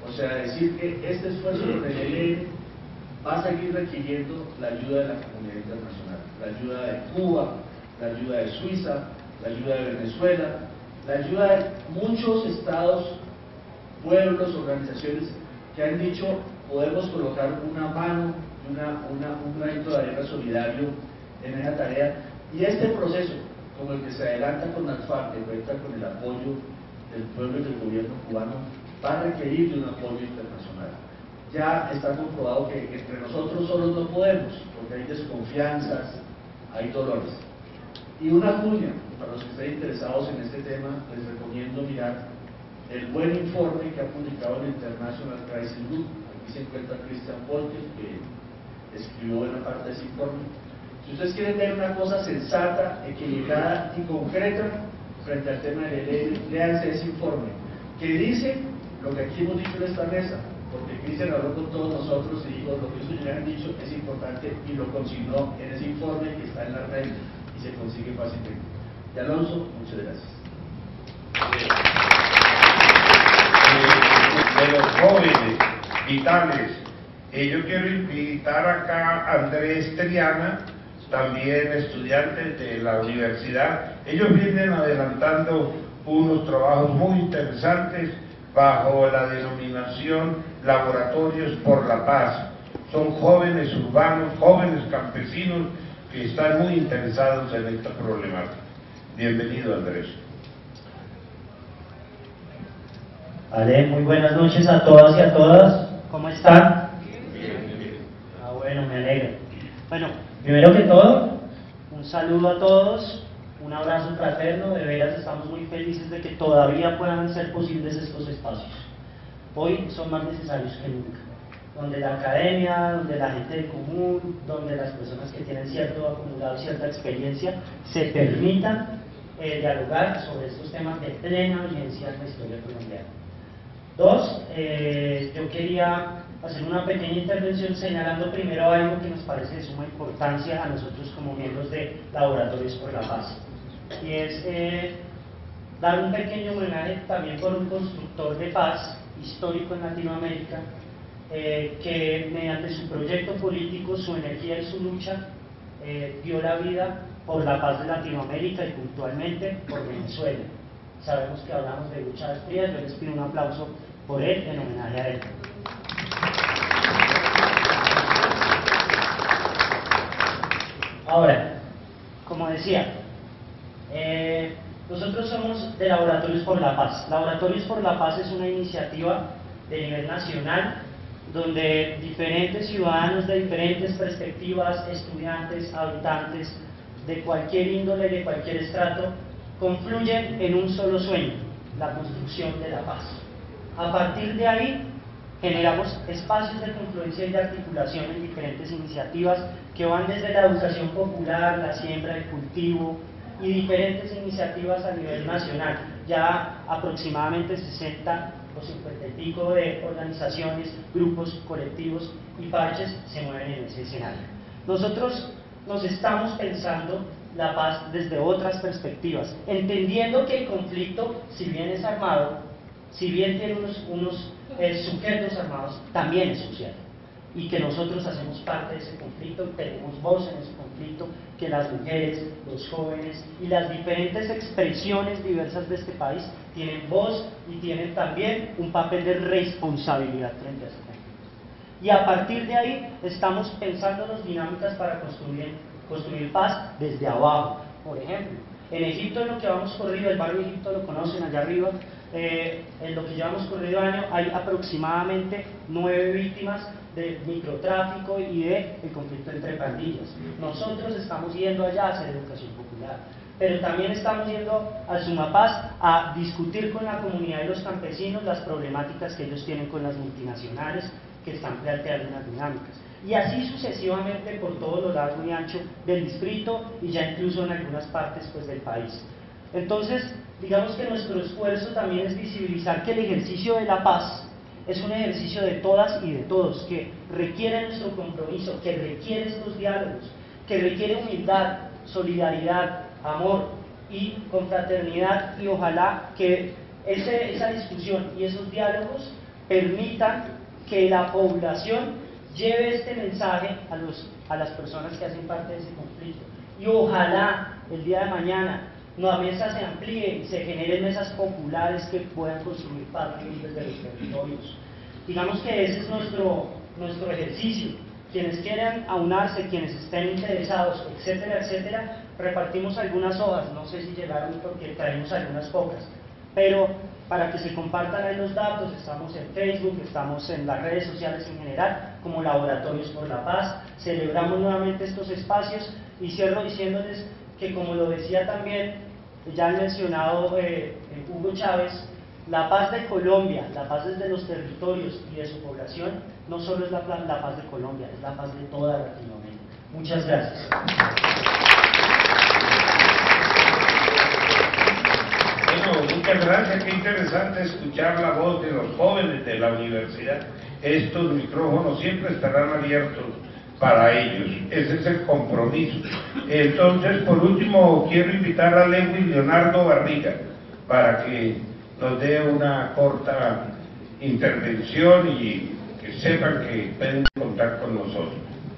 O sea, decir que este esfuerzo del ELN va a seguir requiriendo la ayuda de la comunidad internacional, la ayuda de Cuba, la ayuda de Suiza, la ayuda de Venezuela, la ayuda de muchos estados, pueblos, organizaciones que han dicho podemos colocar una mano, un granito de arena solidario en esa tarea. Y este proceso, como el que se adelanta con las FARC, que cuenta con el apoyo del pueblo y del gobierno cubano, va a requerir de un apoyo internacional. Ya está comprobado que entre nosotros solos no podemos, porque hay desconfianzas, hay dolores. Y una cuña, para los que estén interesados en este tema, les recomiendo mirar el buen informe que ha publicado el International Crisis Group. Aquí se encuentra Christian Volker, que escribió buena parte de ese informe. Si ustedes quieren ver una cosa sensata, equilibrada y concreta frente al tema del ELN, léanse ese informe, que dice lo que aquí hemos dicho en esta mesa, porque Cristian habló con todos nosotros y dijo lo que ustedes ya han dicho es importante y lo consignó en ese informe que está en la red y se consigue fácilmente. Y Alonso, muchas gracias. De los jóvenes vitales, yo quiero invitar acá a Andrés Triana, también estudiantes de la universidad. Ellos vienen adelantando unos trabajos muy interesantes bajo la denominación Laboratorios por la Paz. Son jóvenes urbanos, jóvenes campesinos que están muy interesados en esta problemática. Bienvenido, Andrés. Vale, muy buenas noches a todas y a todas. ¿Cómo están? Bien. Bueno, me alegra. Bueno, primero que todo, un saludo a todos, un abrazo fraterno. De veras estamos muy felices de que todavía puedan ser posibles estos espacios. Hoy son más necesarios que nunca, donde la academia, donde la gente del común, donde las personas que tienen cierto acumulado, cierta experiencia, se permitan dialogar sobre estos temas de plena vigencia en la historia colombiana. Dos, yo quería hacer una pequeña intervención señalando primero algo que nos parece de suma importancia a nosotros como miembros de Laboratorios por la Paz, y es dar un pequeño homenaje también por un constructor de paz histórico en Latinoamérica, que mediante su proyecto político, su energía y su lucha dio la vida por la paz de Latinoamérica y puntualmente por Venezuela. Sabemos que hablamos de luchas frías, yo les pido un aplauso por él en homenaje a él. Ahora, como decía, nosotros somos de Laboratorios por la Paz. Laboratorios por la Paz es una iniciativa de nivel nacional donde diferentes ciudadanos de diferentes perspectivas, estudiantes, habitantes, de cualquier índole, de cualquier estrato, confluyen en un solo sueño, la construcción de la paz. A partir de ahí, generamos espacios de confluencia y de articulación en diferentes iniciativas que van desde la educación popular, la siembra, el cultivo y diferentes iniciativas a nivel nacional. Ya aproximadamente 60 o 50 y pico de organizaciones, grupos, colectivos y parches se mueven en ese escenario. Nosotros nos estamos pensando la paz desde otras perspectivas, entendiendo que el conflicto, si bien es armado, si bien tiene unos sujetos armados, también es social, y que nosotros hacemos parte de ese conflicto, tenemos voz en ese conflicto, que las mujeres, los jóvenes y las diferentes expresiones diversas de este país tienen voz y tienen también un papel de responsabilidad frente a ese conflicto. Y a partir de ahí estamos pensando en dinámicas para construir paz desde abajo. Por ejemplo, en Egipto, en lo que vamos corrido, el barrio de Egipto lo conocen allá arriba, en lo que llevamos corrido año hay aproximadamente 9 víctimas de microtráfico y de el conflicto entre pandillas. Nosotros estamos yendo allá a hacer educación popular, pero también estamos yendo al Sumapaz a discutir con la comunidad y los campesinos las problemáticas que ellos tienen con las multinacionales que están planteando unas dinámicas. Y así sucesivamente por todo lo largo y ancho del distrito y ya incluso en algunas partes pues, del país. Entonces, digamos que nuestro esfuerzo también es visibilizar que el ejercicio de la paz es un ejercicio de todas y de todos, que requiere nuestro compromiso, que requiere estos diálogos, que requiere humildad, solidaridad, amor y confraternidad, y ojalá que esa discusión y esos diálogos permitan que la población lleve este mensaje a las personas que hacen parte de ese conflicto. Y ojalá el día de mañana la mesa se amplíe y se generen mesas populares que puedan construir paz desde los territorios. Digamos que ese es nuestro ejercicio. Quienes quieran aunarse, quienes estén interesados, etcétera, etcétera, repartimos algunas hojas, no sé si llegaron porque traemos algunas pocas, pero para que se compartan ahí los datos, estamos en Facebook, estamos en las redes sociales en general, como Laboratorios por la Paz. Celebramos nuevamente estos espacios y cierro diciéndoles que, como lo decía también ya el mencionado Hugo Chávez, la paz de Colombia, la paz desde los territorios y de su población, no solo es la paz de Colombia, es la paz de toda Latinoamérica. Muchas gracias. Bueno, muchas gracias, qué interesante escuchar la voz de los jóvenes de la universidad. Estos micrófonos siempre estarán abiertos para ellos, ese es el compromiso. Entonces, por último, quiero invitar a Lewin Leonardo Barriga para que nos dé una corta intervención y que sepan que pueden contar con nosotros.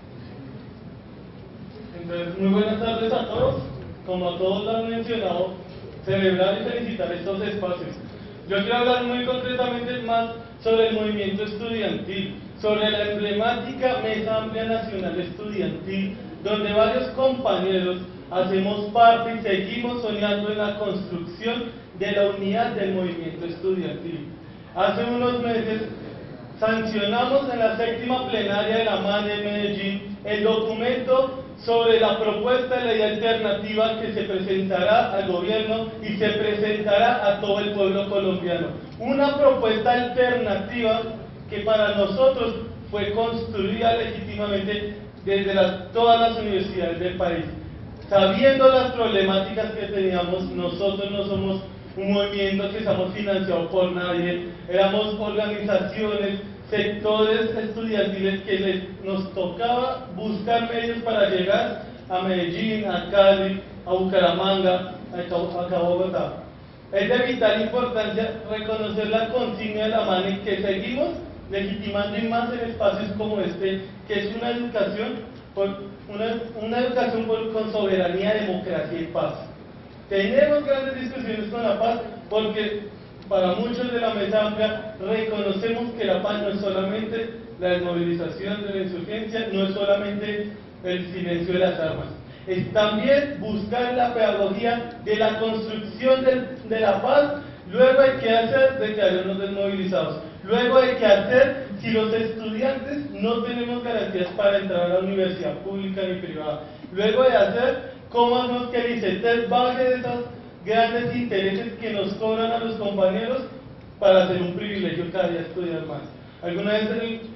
Entonces, muy buenas tardes a todos. Como todos lo han mencionado, celebrar y felicitar estos espacios. Yo quiero hablar muy concretamente más sobre el movimiento estudiantil, sobre la emblemática Mesa Amplia Nacional Estudiantil, donde varios compañeros hacemos parte y seguimos soñando en la construcción de la unidad del movimiento estudiantil. Hace unos meses sancionamos en la 7ª plenaria de la MAN en Medellín el documento sobre la propuesta de ley alternativa que se presentará al gobierno y se presentará a todo el pueblo colombiano. Una propuesta alternativa que para nosotros fue construida legítimamente desde todas las universidades del país. Sabiendo las problemáticas que teníamos, nosotros no somos un movimiento que estamos financiados por nadie, éramos organizaciones, sectores estudiantiles que nos tocaba buscar medios para llegar a Medellín, a Cali, a Bucaramanga, a Bogotá. Es de vital importancia reconocer la consigna de la MANE que seguimos legitimando y más en espacios como este, que es una educación con soberanía, democracia y paz. Tenemos grandes discusiones con la paz porque para muchos de la Mesa Amplia reconocemos que la paz no es solamente la desmovilización de la insurgencia, no es solamente el silencio de las armas, es también buscar la pedagogía de la construcción de la paz. Luego hay que hacer de que hayamos desmovilizados, luego hay que hacer si los estudiantes no tenemos garantías para entrar a la universidad pública ni privada, luego de hacer cómo hacemos que el ICETEL baje de esos grandes intereses que nos cobran a los compañeros para hacer un privilegio cada día estudiar más. Alguna vez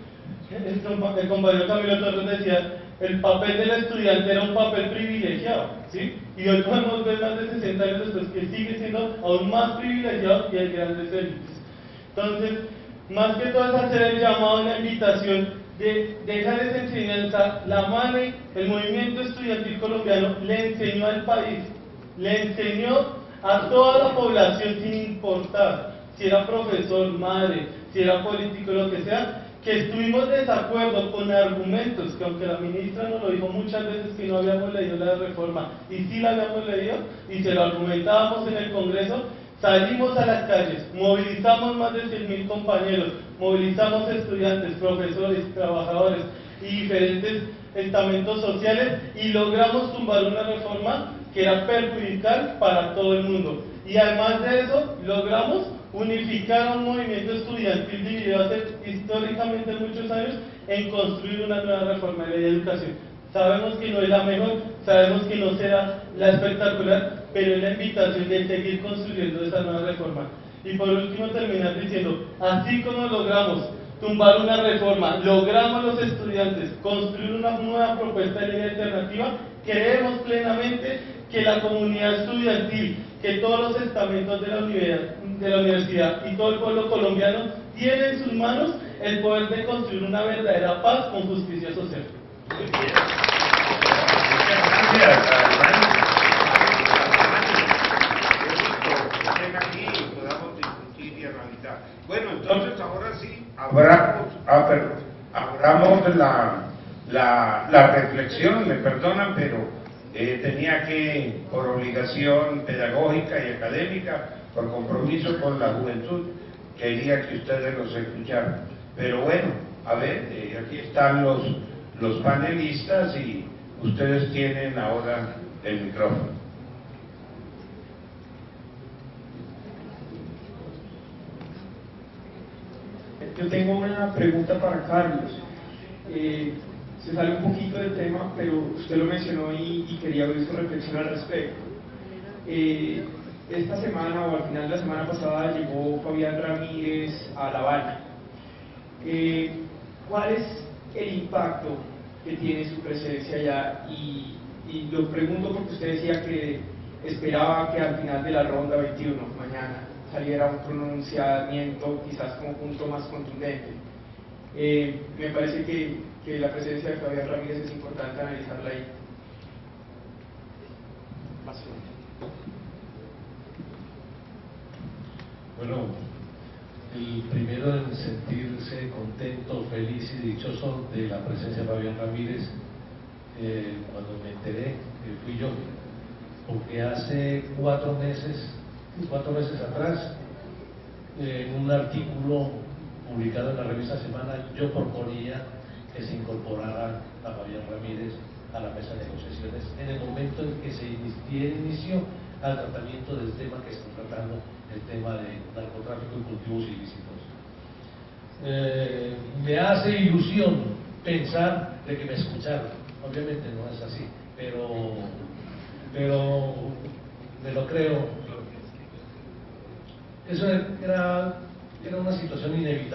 el compañero Camilo Torres decía, el papel del estudiante era un papel privilegiado, ¿sí? Y hoy podemos ver más de 60 años después que sigue siendo aún más privilegiado y hay grandes élites. Entonces, más que todo es hacer el llamado y la invitación de dejar esa enseñanza. La MANE, el movimiento estudiantil colombiano, le enseñó al país, le enseñó a toda la población sin importar si era profesor, madre, si era político, lo que sea, que estuvimos de desacuerdo con argumentos, que aunque la ministra nos lo dijo muchas veces que no habíamos leído la reforma, y sí la habíamos leído, y se lo argumentábamos en el Congreso, salimos a las calles, movilizamos más de 100.000 compañeros, movilizamos estudiantes, profesores, trabajadores y diferentes estamentos sociales, y logramos tumbar una reforma que era perjudicial para todo el mundo. Y además de eso, logramos unificar a un movimiento estudiantil dividido hace históricamente muchos años en construir una nueva reforma de ley de educación. Sabemos que no es la mejor, sabemos que no será la espectacular, pero es la invitación de seguir construyendo esa nueva reforma. Y por último terminar diciendo, así como logramos tumbar una reforma, logramos los estudiantes construir una nueva propuesta de ley alternativa, creemos plenamente que la comunidad estudiantil, que todos los estamentos de la universidad y todo el pueblo colombiano tienen en sus manos el poder de construir una verdadera paz con justicia social. Bueno, entonces ahora sí abramos la reflexión, me perdonan, pero tenía que, por obligación pedagógica y académica, por compromiso con la juventud, quería que ustedes los escucharan. Pero bueno, a ver, aquí están los panelistas y ustedes tienen ahora el micrófono. Yo tengo una pregunta para Carlos. Se sale un poquito del tema, pero usted lo mencionó y quería oír su reflexión al respecto. Esta semana o al final de la semana pasada llegó Fabián Ramírez a La Habana. ¿Cuál es el impacto que tiene su presencia allá? Y lo pregunto porque usted decía que esperaba que al final de la ronda 21, mañana, saliera un pronunciamiento quizás como punto más contundente. Me parece que la presencia de Fabián Ramírez es importante analizarla ahí. Bueno, el primero en sentirse contento, feliz y dichoso de la presencia de Fabián Ramírez, cuando me enteré que fui yo, porque hace 4 meses atrás, en un artículo publicado en la revista Semana, yo proponía que se incorporara a Fabián Ramírez a la mesa de negociaciones en el momento en que se inició al tratamiento del tema que están tratando, el tema de narcotráfico y cultivos ilícitos. Me hace ilusión pensar de que me escucharon. Obviamente no es así, pero me lo creo. Eso era una situación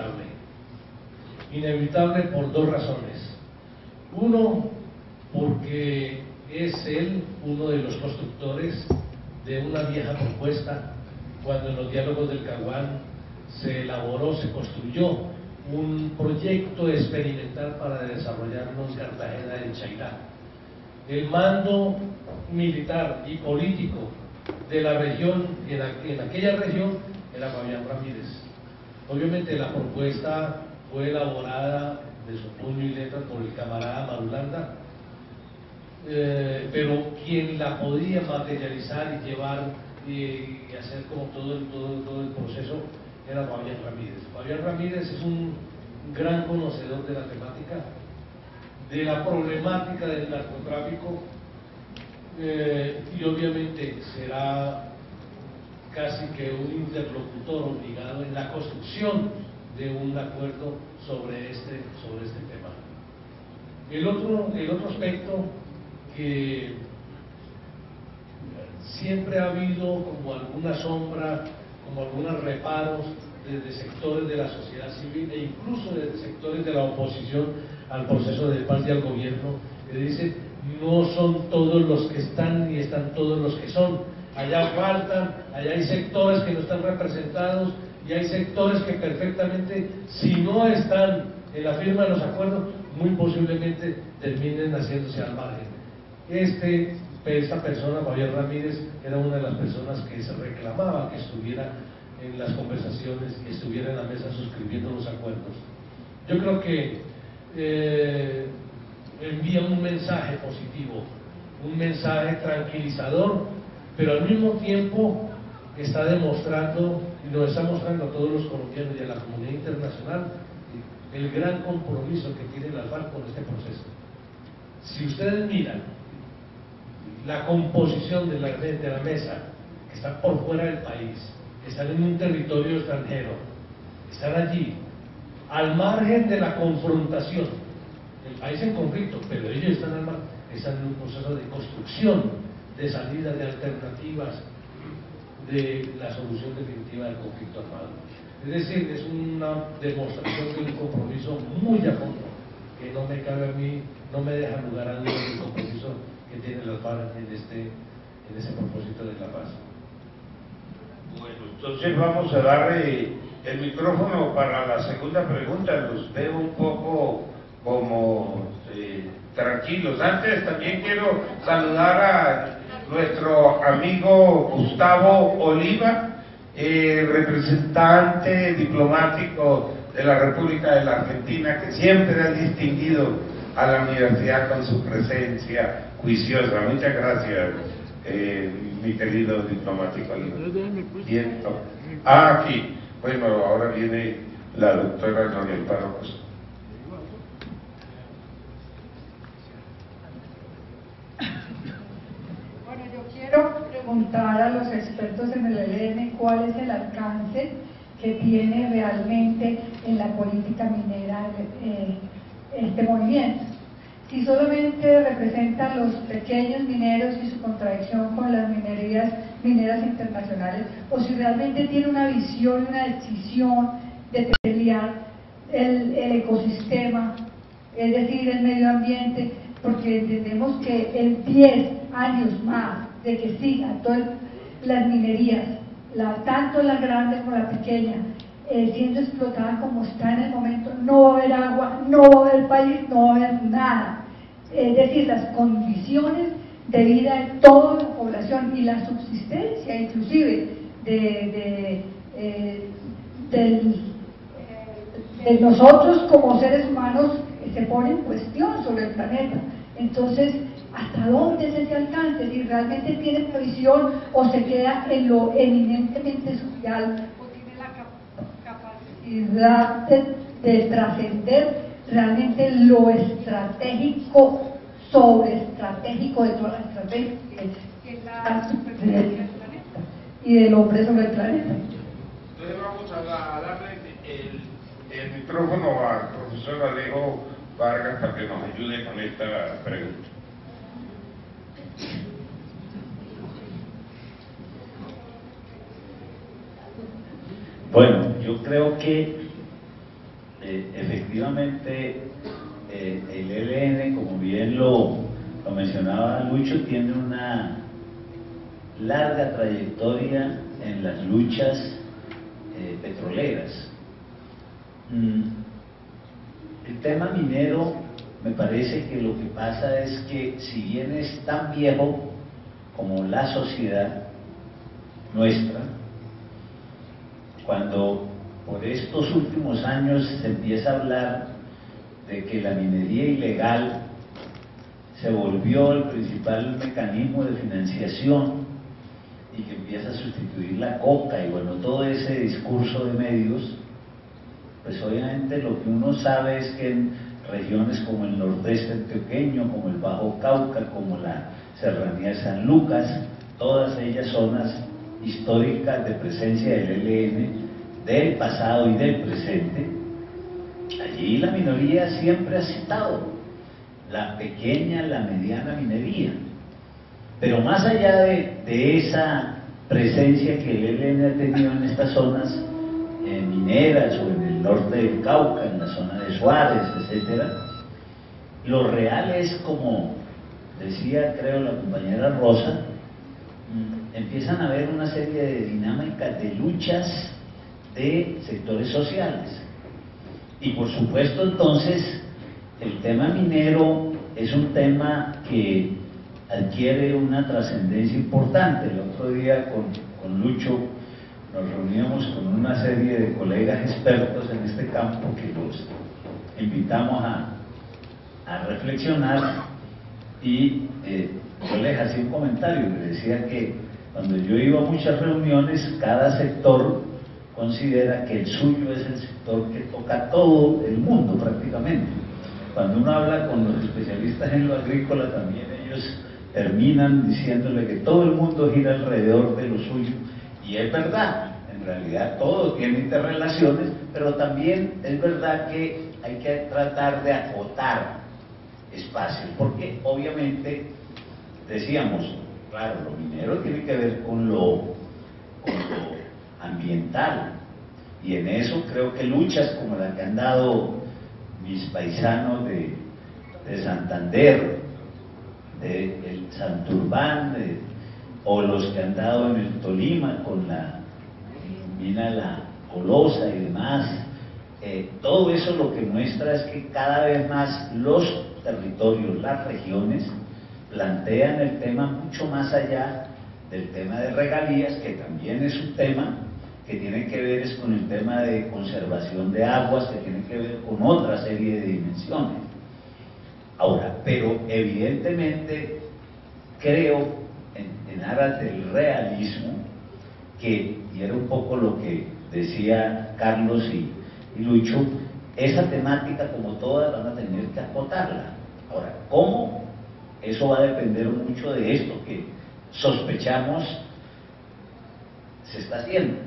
inevitable por 2 razones. Uno, porque es él uno de los constructores de una vieja propuesta, cuando en los diálogos del Caguán se elaboró, se construyó un proyecto experimental para desarrollarlo en Cartagena del Chairá. El mando militar y político de la región, en aquella región, era Fabián Ramírez. Obviamente la propuesta fue elaborada de su puño y letra por el camarada Marulanda, pero quien la podía materializar y llevar y hacer como todo el proceso era Fabián Ramírez. Fabián Ramírez es un gran conocedor de la temática, de la problemática del narcotráfico, y obviamente será casi que un interlocutor obligado en la construcción de un acuerdo sobre este tema. El otro aspecto que siempre ha habido como alguna sombra, como algunos reparos desde sectores de la sociedad civil e incluso desde sectores de la oposición al proceso de paz y al gobierno, que dicen: no son todos los que están ni están todos los que son, allá faltan, allá hay sectores que no están representados y hay sectores que perfectamente, si no están en la firma de los acuerdos, muy posiblemente terminen haciéndose al margen. Esta persona, Fabián Ramírez, era una de las personas que se reclamaba que estuviera en las conversaciones, que estuviera en la mesa suscribiendo los acuerdos. Yo creo que envía un mensaje positivo, un mensaje tranquilizador, pero al mismo tiempo está demostrando, y nos está mostrando a todos los colombianos y a la comunidad internacional, el gran compromiso que tiene la FARC con este proceso. Si ustedes miran la composición de la mesa, que están por fuera del país, que están en un territorio extranjero, están allí, al margen de la confrontación, el país en conflicto, pero ellos están en un proceso de construcción, de salida, de alternativas, de la solución definitiva del conflicto armado. Es decir, es una demostración de un compromiso muy a fondo, que no me cabe a mí, no me deja lugar a dudas del compromiso que tiene la FARC en ese propósito de la paz. Bueno, entonces vamos a darle el micrófono para la segunda pregunta. Los veo un poco como tranquilos. Antes también quiero saludar a nuestro amigo Gustavo Oliva, representante diplomático de la República de la Argentina, que siempre han distinguido a la universidad con su presencia juiciosa. Muchas gracias, mi querido diplomático alemán. Bien, no. Aquí. Bueno, ahora viene la doctora Gloria Amparo Costa. Bueno, yo quiero preguntar a los expertos en el ELN cuál es el alcance que tiene realmente en la política minera este movimiento. Si solamente representa a los pequeños mineros y su contradicción con las mineras internacionales, o si realmente tiene una visión, una decisión de pelear el ecosistema, es decir, el medio ambiente, porque entendemos que en 10 años más de que sigan todas las minerías, tanto la grande como la pequeña, siendo explotada como está en el momento, no va a haber agua, no va a haber país, no va a haber nada. Es decir, las condiciones de vida de toda la población y la subsistencia inclusive de nosotros como seres humanos se pone en cuestión sobre el planeta. Entonces, ¿hasta dónde es ese alcance? Si realmente tiene previsión o se queda en lo eminentemente social, o tiene la capacidad de trascender realmente lo estratégico, sobreestratégico de toda la estrategia, que es la supervivencia del planeta y del hombre sobre el planeta. Entonces vamos a darle el micrófono al profesor Alejo Vargas para que nos ayude con esta pregunta. Bueno, yo creo que efectivamente el ELN, como bien lo mencionaba Lucho, tiene una larga trayectoria en las luchas petroleras. El tema minero, me parece que lo que pasa es que si bien es tan viejo como la sociedad nuestra, cuando por estos últimos años se empieza a hablar de que la minería ilegal se volvió el principal mecanismo de financiación y que empieza a sustituir la coca y bueno, todo ese discurso de medios, pues obviamente lo que uno sabe es que en regiones como el nordeste antioqueño, como el Bajo Cauca, como la Serranía de San Lucas, todas ellas zonas históricas de presencia del ELN, del pasado y del presente, allí la minoría siempre ha citado la pequeña, la mediana minería. Pero más allá de esa presencia que el ELN ha tenido en estas zonas mineras o en el norte del Cauca, en la zona de Suárez, etcétera, lo real es, como decía creo la compañera Rosa, empiezan a haber una serie de dinámicas de luchas de sectores sociales. Y por supuesto entonces el tema minero es un tema que adquiere una trascendencia importante. El otro día con Lucho nos reuníamos con una serie de colegas expertos en este campo que los invitamos a reflexionar y yo les hacía un comentario, les decía que cuando yo iba a muchas reuniones, cada sector considera que el suyo es el sector que toca todo el mundo prácticamente. Cuando uno habla con los especialistas en lo agrícola, también ellos terminan diciéndole que todo el mundo gira alrededor de lo suyo, y es verdad, en realidad todo tiene interrelaciones, pero también es verdad que hay que tratar de acotar espacios, porque obviamente decíamos, claro, lo minero tiene que ver con lo ambiental, y en eso creo que luchas como la que han dado mis paisanos de Santander, de el Santurbán, o los que han dado en el Tolima con la mina La Colosa y demás, todo eso lo que muestra es que cada vez más los territorios, las regiones, plantean el tema mucho más allá del tema de regalías, que también es un tema, que tiene que ver es con el tema de conservación de aguas, que tiene que ver con otra serie de dimensiones. Ahora, pero evidentemente creo en aras del realismo que, y era un poco lo que decía Carlos y Lucho, esa temática, como todas, van a tener que acotarla. Ahora, ¿cómo? Eso va a depender mucho de esto que sospechamos se está haciendo.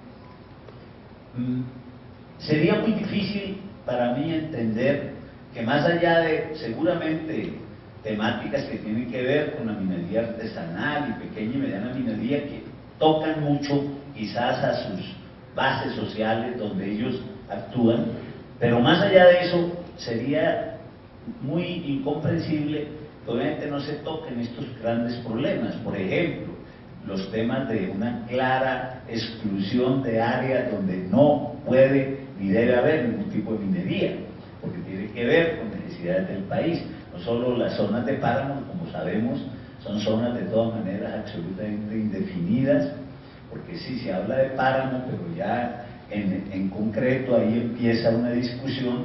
Sería muy difícil para mí entender que más allá de, seguramente, temáticas que tienen que ver con la minería artesanal y pequeña y mediana minería, que tocan mucho quizás a sus bases sociales donde ellos actúan, pero más allá de eso sería muy incomprensible que obviamente no se toquen estos grandes problemas. Por ejemplo, los temas de una clara exclusión de áreas donde no puede ni debe haber ningún tipo de minería, porque tiene que ver con necesidades del país. No solo las zonas de páramo, como sabemos, son zonas de todas maneras absolutamente indefinidas, porque sí se habla de páramo, pero ya en concreto ahí empieza una discusión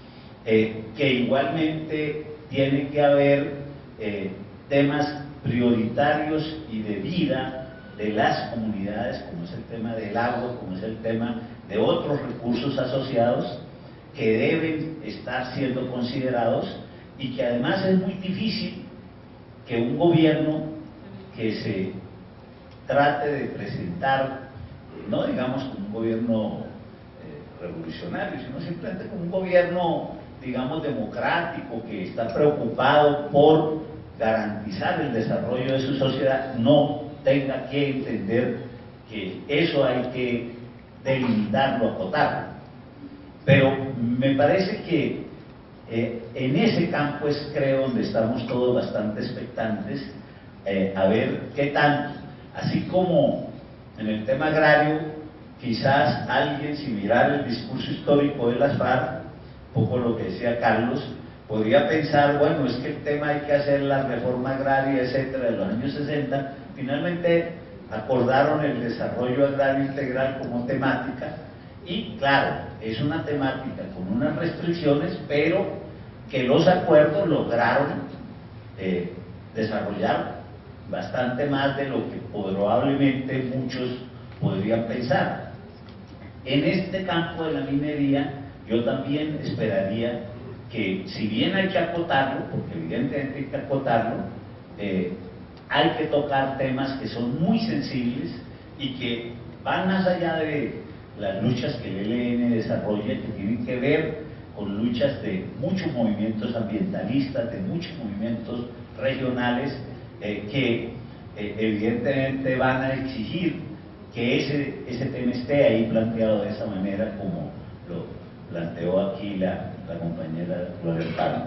que igualmente tiene que haber temas prioritarios y de vida de las comunidades, como es el tema del agua, como es el tema de otros recursos asociados que deben estar siendo considerados, y que además es muy difícil que un gobierno que se trate de presentar, no digamos como un gobierno revolucionario, sino simplemente como un gobierno, digamos, democrático, que está preocupado por garantizar el desarrollo de su sociedad, no tenga que entender que eso hay que delimitarlo, acotarlo. Pero me parece que en ese campo es, creo, donde estamos todos bastante expectantes a ver qué tanto, así como en el tema agrario, quizás alguien, sin mirar el discurso histórico de las FARC, un poco lo que decía Carlos, podría pensar, bueno, es que el tema hay que hacer la reforma agraria, etcétera, de los años 60, finalmente acordaron el desarrollo agrario integral como temática, y claro, es una temática con unas restricciones, pero que los acuerdos lograron desarrollar bastante más de lo que probablemente muchos podrían pensar. En este campo de la minería, yo también esperaría que, si bien hay que acotarlo, porque evidentemente hay que acotarlo, hay que tocar temas que son muy sensibles y que van más allá de las luchas que el ELN desarrolla, que tienen que ver con luchas de muchos movimientos ambientalistas, de muchos movimientos regionales, que evidentemente van a exigir que ese tema esté ahí planteado de esa manera, como lo planteó aquí la compañera Gloria Páramo.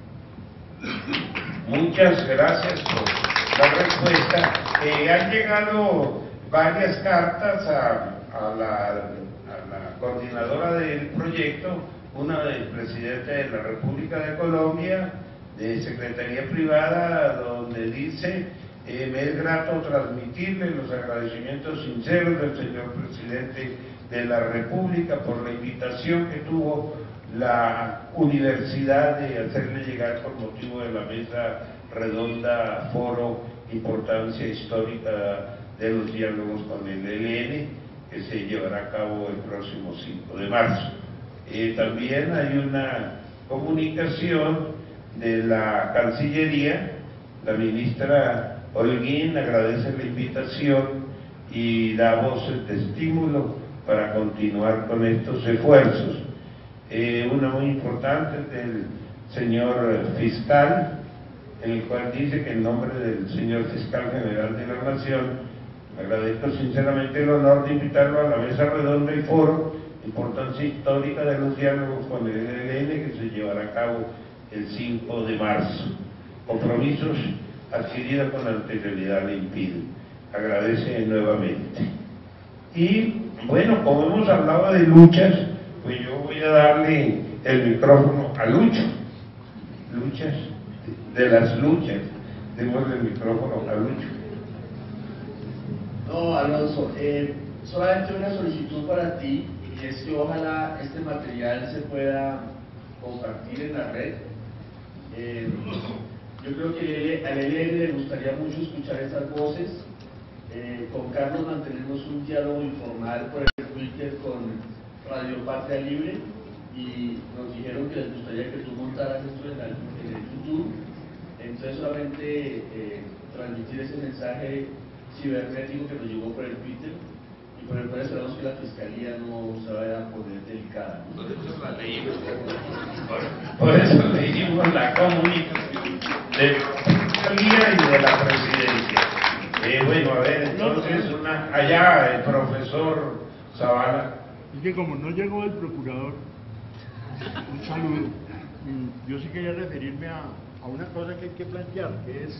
Muchas gracias por la respuesta. Han llegado varias cartas a la coordinadora del proyecto, una del presidente de la República de Colombia, de Secretaría Privada, donde dice: me es grato transmitirle los agradecimientos sinceros del señor presidente de la República por la invitación que tuvo la universidad de hacerle llegar con motivo de la mesa redonda Foro Importancia Histórica de los Diálogos con el ELN, que se llevará a cabo el próximo 5 de marzo. También hay una comunicación de la Cancillería. La ministra Holguín agradece la invitación y da voces de estímulo para continuar con estos esfuerzos. Una muy importante del señor fiscal, en el cual dice que en nombre del señor fiscal general de la Nación, agradezco sinceramente el honor de invitarlo a la mesa redonda y foro Importancia Histórica de los Diálogos con el ELN, que se llevará a cabo el 5 de marzo. Compromisos adquiridos con anterioridad le impiden. Agradece nuevamente. Y bueno, como hemos hablado de luchas, pues yo voy a darle el micrófono a Lucho. Luchas, de las luchas, démosle el micrófono a Lucho. No, Alonso, solamente una solicitud para ti, y es que ojalá este material se pueda compartir en la red. Yo creo que al ELN le gustaría mucho escuchar estas voces. Con Carlos mantenemos un diálogo informal por el Twitter con Radio Patria Libre, y nos dijeron que les gustaría que tú montaras esto en el YouTube. Entonces solamente transmitir ese mensaje cibernético que nos llegó por el Twitter, y por el cual esperamos que la Fiscalía no se vaya a poner delicada, ¿no? Por eso leímos la comunicación de la Fiscalía y de la Presidencia. Bueno, a ver, entonces allá el profesor Zavala. Es que como no llegó el procurador, un saludo. Yo sí quería referirme a una cosa que hay que plantear, que es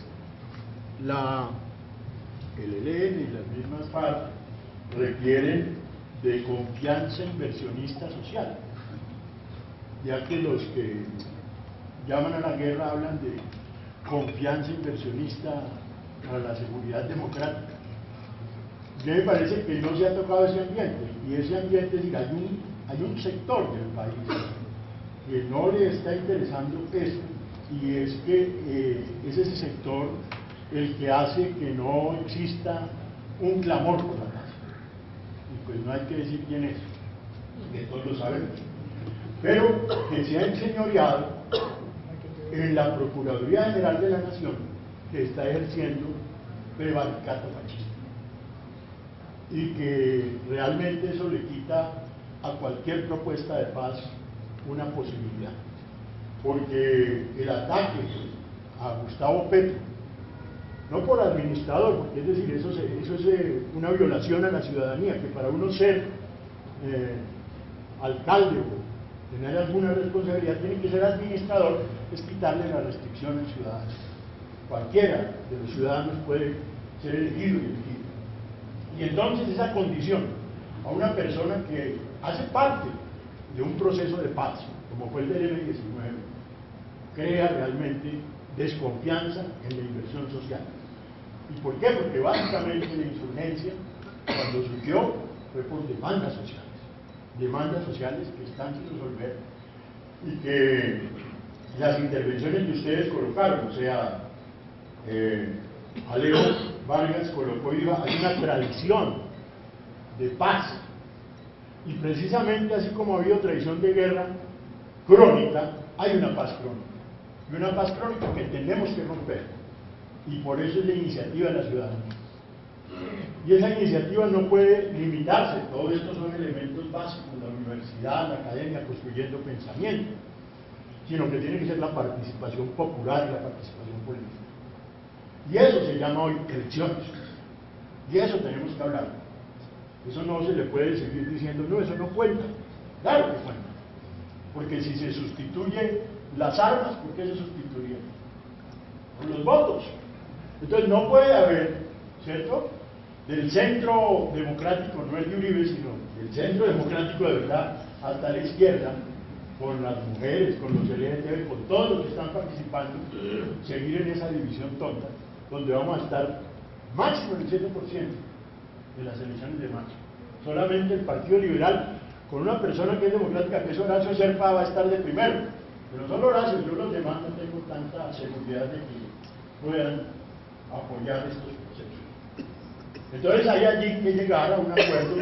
el ELN y las mismas FARC requieren de confianza inversionista social, ya que los que llaman a la guerra hablan de confianza inversionista para la seguridad democrática. A mí me parece que no se ha tocado ese ambiente, y ese ambiente, es decir, hay un sector del país que no le está interesando eso, y es que es ese sector el que hace que no exista un clamor por la paz. Y pues no hay que decir quién es, que todos lo sabemos, pero que se ha enseñoreado en la Procuraduría General de la Nación, que está ejerciendo prevaricato fascista, y que realmente eso le quita a cualquier propuesta de paz una posibilidad, porque el ataque a Gustavo Petro, no por administrador, porque es decir, eso es una violación a la ciudadanía, que para uno ser alcalde o tener alguna responsabilidad tiene que ser administrador, es quitarle la restricción al ciudadano. Cualquiera de los ciudadanos puede ser elegido y elegido. Y entonces esa condición a una persona que hace parte de un proceso de paz, como fue el del M-19, crea realmente desconfianza en la inversión social. ¿Y por qué? Porque básicamente la insurgencia, cuando surgió, fue por demandas sociales que están sin resolver, y que las intervenciones que ustedes colocaron, o sea, Alejo Vargas colocó, hay una tradición de paz, y precisamente así como ha habido tradición de guerra crónica, hay una paz crónica, y una paz crónica que tenemos que romper, y por eso es la iniciativa de la ciudadanía. Y esa iniciativa no puede limitarse, todos estos son elementos básicos, la universidad, la academia, construyendo pensamiento, sino que tiene que ser la participación popular y la participación política. Y eso se llama hoy elecciones, y eso tenemos que hablar. Eso no se le puede seguir diciendo, no, eso no cuenta. Claro que cuenta, porque si se sustituyen las armas, ¿por qué se sustituirían? Con los votos. Entonces no puede haber, ¿cierto?, del centro democrático, no el de Uribe, sino del centro democrático de verdad, hasta la izquierda, con las mujeres, con los LGTB, con todos los que están participando, seguir en esa división tonta, donde vamos a estar máximo el 7% de las elecciones de marzo. Solamente el Partido Liberal, con una persona que es democrática, que es Horacio Serpa, va a estar de primero. Pero solo Horacio, yo los demás no tengo tanta seguridad de que puedan apoyar estos procesos. Entonces hay allí que llegar a un acuerdo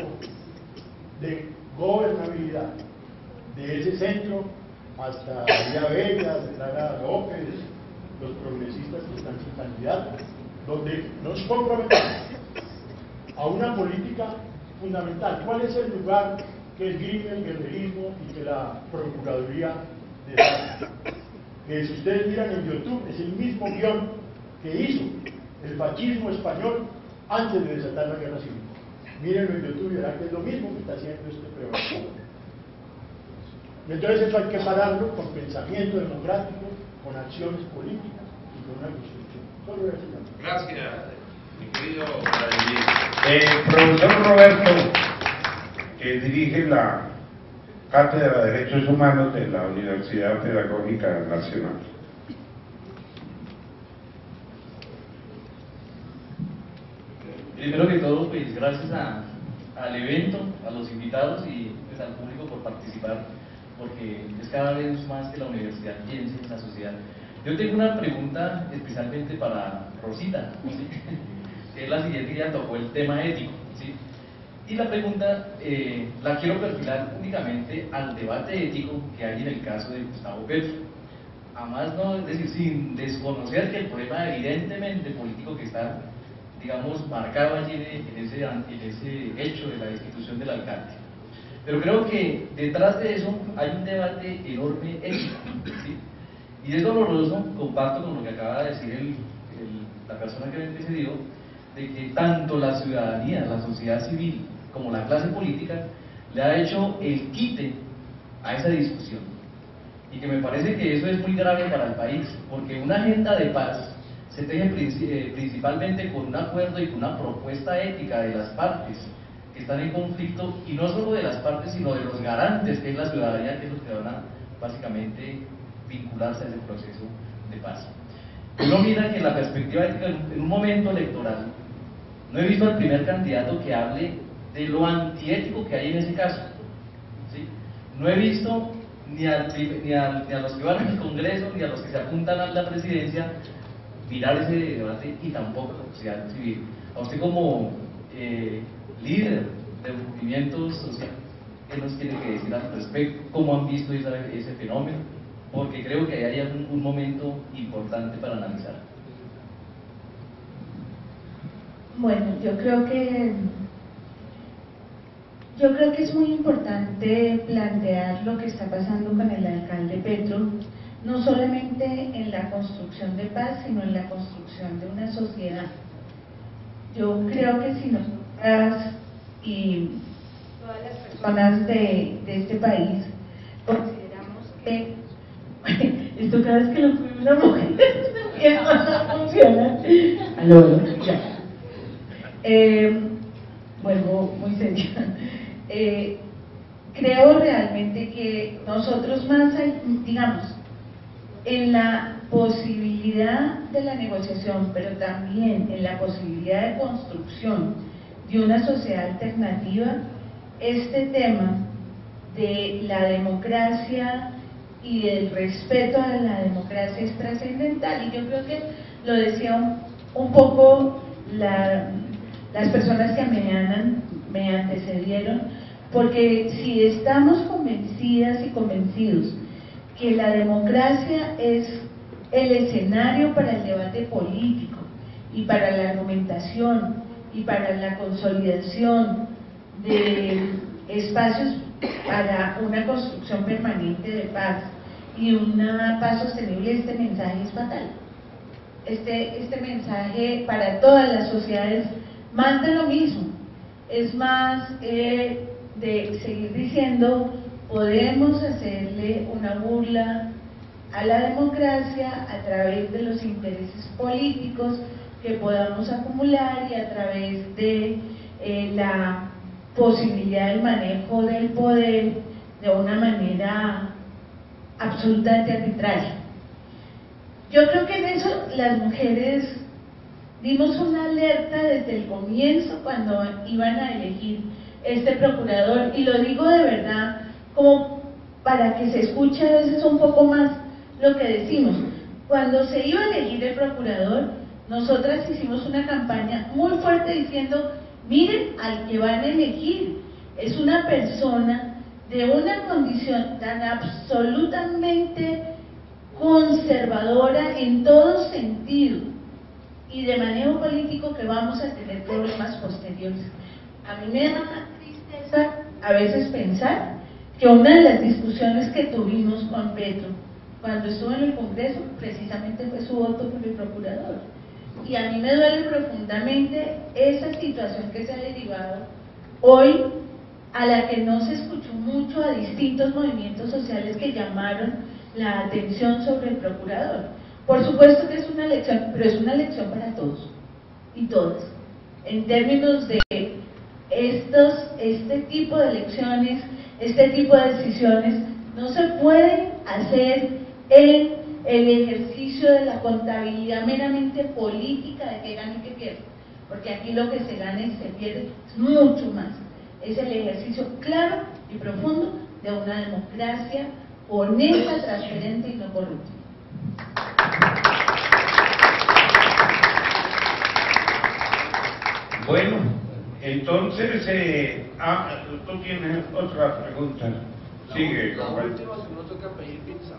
de gobernabilidad de ese centro hasta Villa Bella, Clara López, los progresistas que están sin candidatos, donde nos comprometamos a una política fundamental. ¿Cuál es el lugar que esgrime el guerrerismo y que la Procuraduría de Paz? Que si ustedes miran en YouTube, es el mismo guión que hizo el fascismo español antes de desatar la guerra civil. Mírenlo en YouTube y verán que es lo mismo que está haciendo este prevaricato. Entonces eso hay que pararlo con pensamiento democrático, con acciones políticas y con una construcción. Solo eso. Gracias, mi querido Vladimir. Profesor Roberto, que dirige la Cátedra de Derechos Humanos de la Universidad Pedagógica Nacional. Primero que todo, pues gracias a al evento, a los invitados y pues, al público por participar, porque es cada vez más que la universidad piense en la sociedad. Yo tengo una pregunta especialmente para Rosita, ¿sí? Que es la siguiente, que ya tocó el tema ético, ¿sí? Y la pregunta la quiero perfilar únicamente al debate ético que hay en el caso de Gustavo Petro. Además, no, es decir, sin desconocer que el problema evidentemente político que está, digamos, marcado allí en ese hecho de la destitución del alcalde. Pero creo que detrás de eso hay un debate enorme ético, ¿sí? Y es doloroso, comparto con lo que acaba de decir la persona que me antecedió, de que tanto la ciudadanía, la sociedad civil, como la clase política, le ha hecho el quite a esa discusión. Y que me parece que eso es muy grave para el país, porque una agenda de paz se teje principalmente con un acuerdo y con una propuesta ética de las partes que están en conflicto, y no solo de las partes, sino de los garantes, que es la ciudadanía, que es los que van a básicamente vincularse a ese proceso de paz. Uno mira que en la perspectiva ética, en un momento electoral, no he visto al primer candidato que hable de lo antiético que hay en ese caso, ¿sí? No he visto ni a los que van al Congreso, ni a los que se apuntan a la presidencia, mirar ese debate, y tampoco a la sociedad civil. A usted como líder de movimientos sociales, ¿qué nos tiene que decir al respecto? ¿Cómo han visto ese fenómeno? Porque creo que ahí hay un momento importante para analizar. Bueno, yo creo que es muy importante plantear lo que está pasando con el alcalde Petro, no solamente en la construcción de paz, sino en la construcción de una sociedad. Yo creo que si nosotras y todas las personas de este país consideramos que esto cada vez que lo pone una mujer no funciona. Aló, ya. Vuelvo muy seria. Creo realmente que nosotros más, digamos, en la posibilidad de la negociación, pero también en la posibilidad de construcción de una sociedad alternativa, este tema de la democracia y del respeto a la democracia es trascendental, y yo creo que lo decía un poco las personas que me antecedieron, porque si estamos convencidas y convencidos que la democracia es el escenario para el debate político y para la argumentación y para la consolidación de espacios para una construcción permanente de paz y una paz sostenible, este mensaje es fatal. Este mensaje para todas las sociedades manda lo mismo, es más de seguir diciendo podemos hacerle una burla a la democracia a través de los intereses políticos que podamos acumular y a través de la posibilidad del manejo del poder de una manera absolutamente arbitraria. Yo creo que en eso las mujeres dimos una alerta desde el comienzo cuando iban a elegir este procurador, y lo digo de verdad como para que se escuche a veces un poco más lo que decimos. Cuando se iba a elegir el procurador, nosotras hicimos una campaña muy fuerte diciendo, miren al que van a elegir, es una persona de una condición tan absolutamente conservadora en todo sentido y de manejo político que vamos a tener problemas posteriores. A mí me da una tristeza a veces pensar que una de las discusiones que tuvimos con Petro cuando estuvo en el Congreso precisamente fue su voto por el procurador, y a mí me duele profundamente esa situación que se ha derivado hoy, a la que no se escuchó mucho a distintos movimientos sociales que llamaron la atención sobre el procurador. Por supuesto que es una lección, pero es una lección para todos y todas, en términos de este tipo de elecciones, este tipo de decisiones no se pueden hacer en el ejercicio de la contabilidad meramente política de que gane y que pierda, porque aquí lo que se gana y se pierde es mucho más. es el ejercicio claro y profundo de una democracia honesta, transparente y no corrupta. Bueno, entonces, tú tienes otra pregunta. Sigue, la última, si no toca pedir pizza.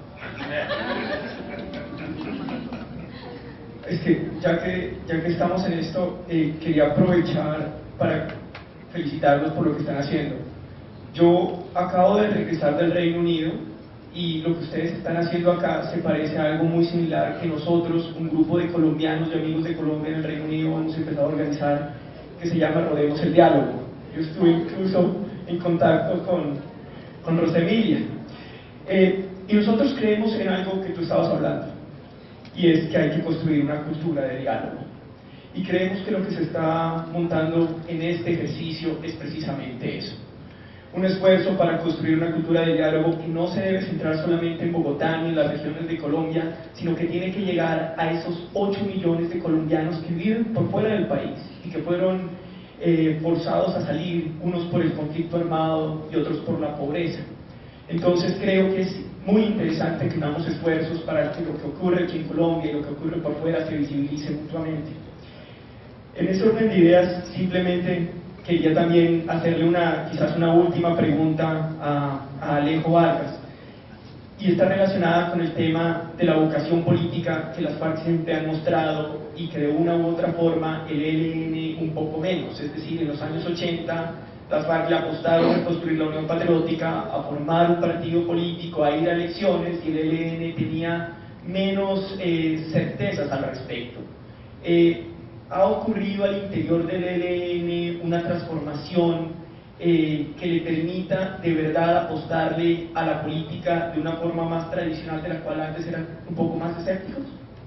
Es que ya que estamos en esto, quería aprovechar para felicitarlos por lo que están haciendo. Yo acabo de regresar del Reino Unido y lo que ustedes están haciendo acá se parece a algo muy similar que nosotros, un grupo de colombianos y amigos de Colombia en el Reino Unido, hemos empezado a organizar, que se llama Rodemos el Diálogo. Yo estuve incluso en contacto con Rosemilia. Y nosotros creemos en algo que tú estabas hablando, y es que hay que construir una cultura de diálogo. Y creemos que lo que se está montando en este ejercicio es precisamente eso. Un esfuerzo para construir una cultura de diálogo que no se debe centrar solamente en Bogotá ni en las regiones de Colombia, sino que tiene que llegar a esos 8 millones de colombianos que viven por fuera del país y que fueron forzados a salir, unos por el conflicto armado y otros por la pobreza. Entonces creo que es muy interesante que unamos esfuerzos para que lo que ocurre aquí en Colombia y lo que ocurre por fuera se visibilice mutuamente. En ese orden de ideas, simplemente quería también hacerle quizás una última pregunta a Alejo Vargas, y está relacionada con el tema de la vocación política que las FARC siempre han mostrado y que de una u otra forma el ELN un poco menos. Es decir, en los años 80 las FARC le apostaron a construir la Unión Patriótica, a formar un partido político, a ir a elecciones, y el ELN tenía menos certezas al respecto. ¿Ha ocurrido al interior del ELN una transformación que le permita de verdad apostarle a la política de una forma más tradicional de la cual antes eran un poco más escépticos?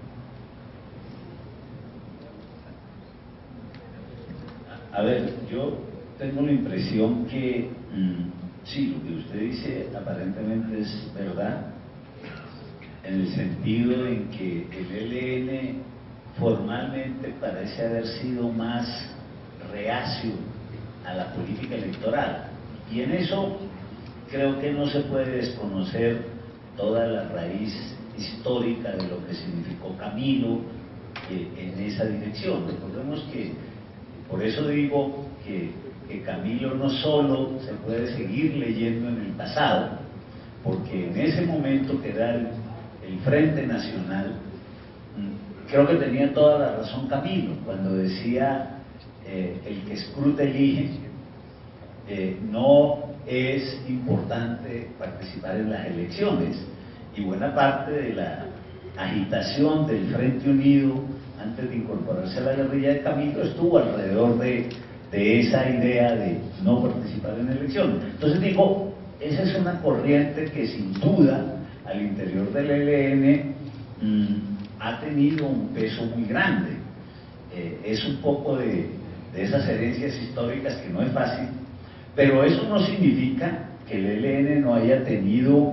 A ver, yo tengo la impresión que sí, lo que usted dice aparentemente es verdad, en el sentido en que el ELN formalmente parece haber sido más reacio a la política electoral, y en eso creo que no se puede desconocer toda la raíz histórica de lo que significó Camilo en esa dirección. Recordemos que, por eso digo que Camilo no solo se puede seguir leyendo en el pasado, porque en ese momento que era el Frente Nacional, creo que tenía toda la razón Camilo cuando decía el que escruta elige. No es importante participar en las elecciones, y buena parte de la agitación del Frente Unido antes de incorporarse a la guerrilla de Camilo estuvo alrededor de esa idea de no participar en elecciones. Entonces digo, esa es una corriente que sin duda al interior del ELN ha tenido un peso muy grande. Es un poco de esas herencias históricas que no es fácil, pero eso no significa que el ELN no haya tenido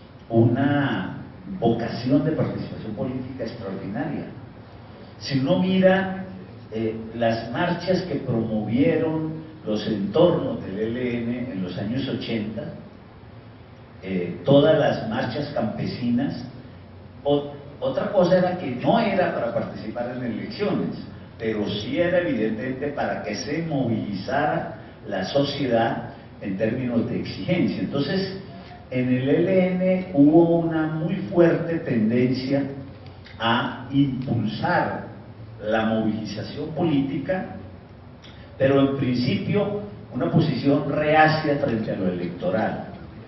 una vocación de participación política extraordinaria. Si uno mira las marchas que promovieron los entornos del ELN en los años 80, todas las marchas campesinas, otra cosa era que no era para participar en elecciones, pero sí era evidentemente para que se movilizara la sociedad en términos de exigencia. Entonces, en el ELN hubo una muy fuerte tendencia a impulsar la movilización política, pero en principio una posición reacia frente a lo electoral.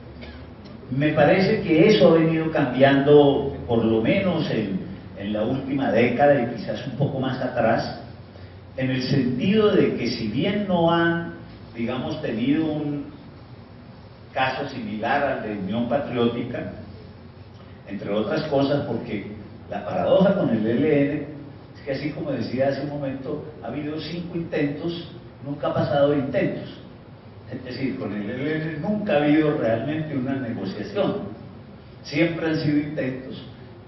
Me parece que eso ha venido cambiando, por lo menos en la última década y quizás un poco más atrás, en el sentido de que si bien no han, digamos, tenido un caso similar al de Unión Patriótica, entre otras cosas porque la paradoja con el ELN es que, así como decía hace un momento, ha habido 5 intentos, nunca ha pasado de intentos. Es decir, con el ELN nunca ha habido realmente una negociación, siempre han sido intentos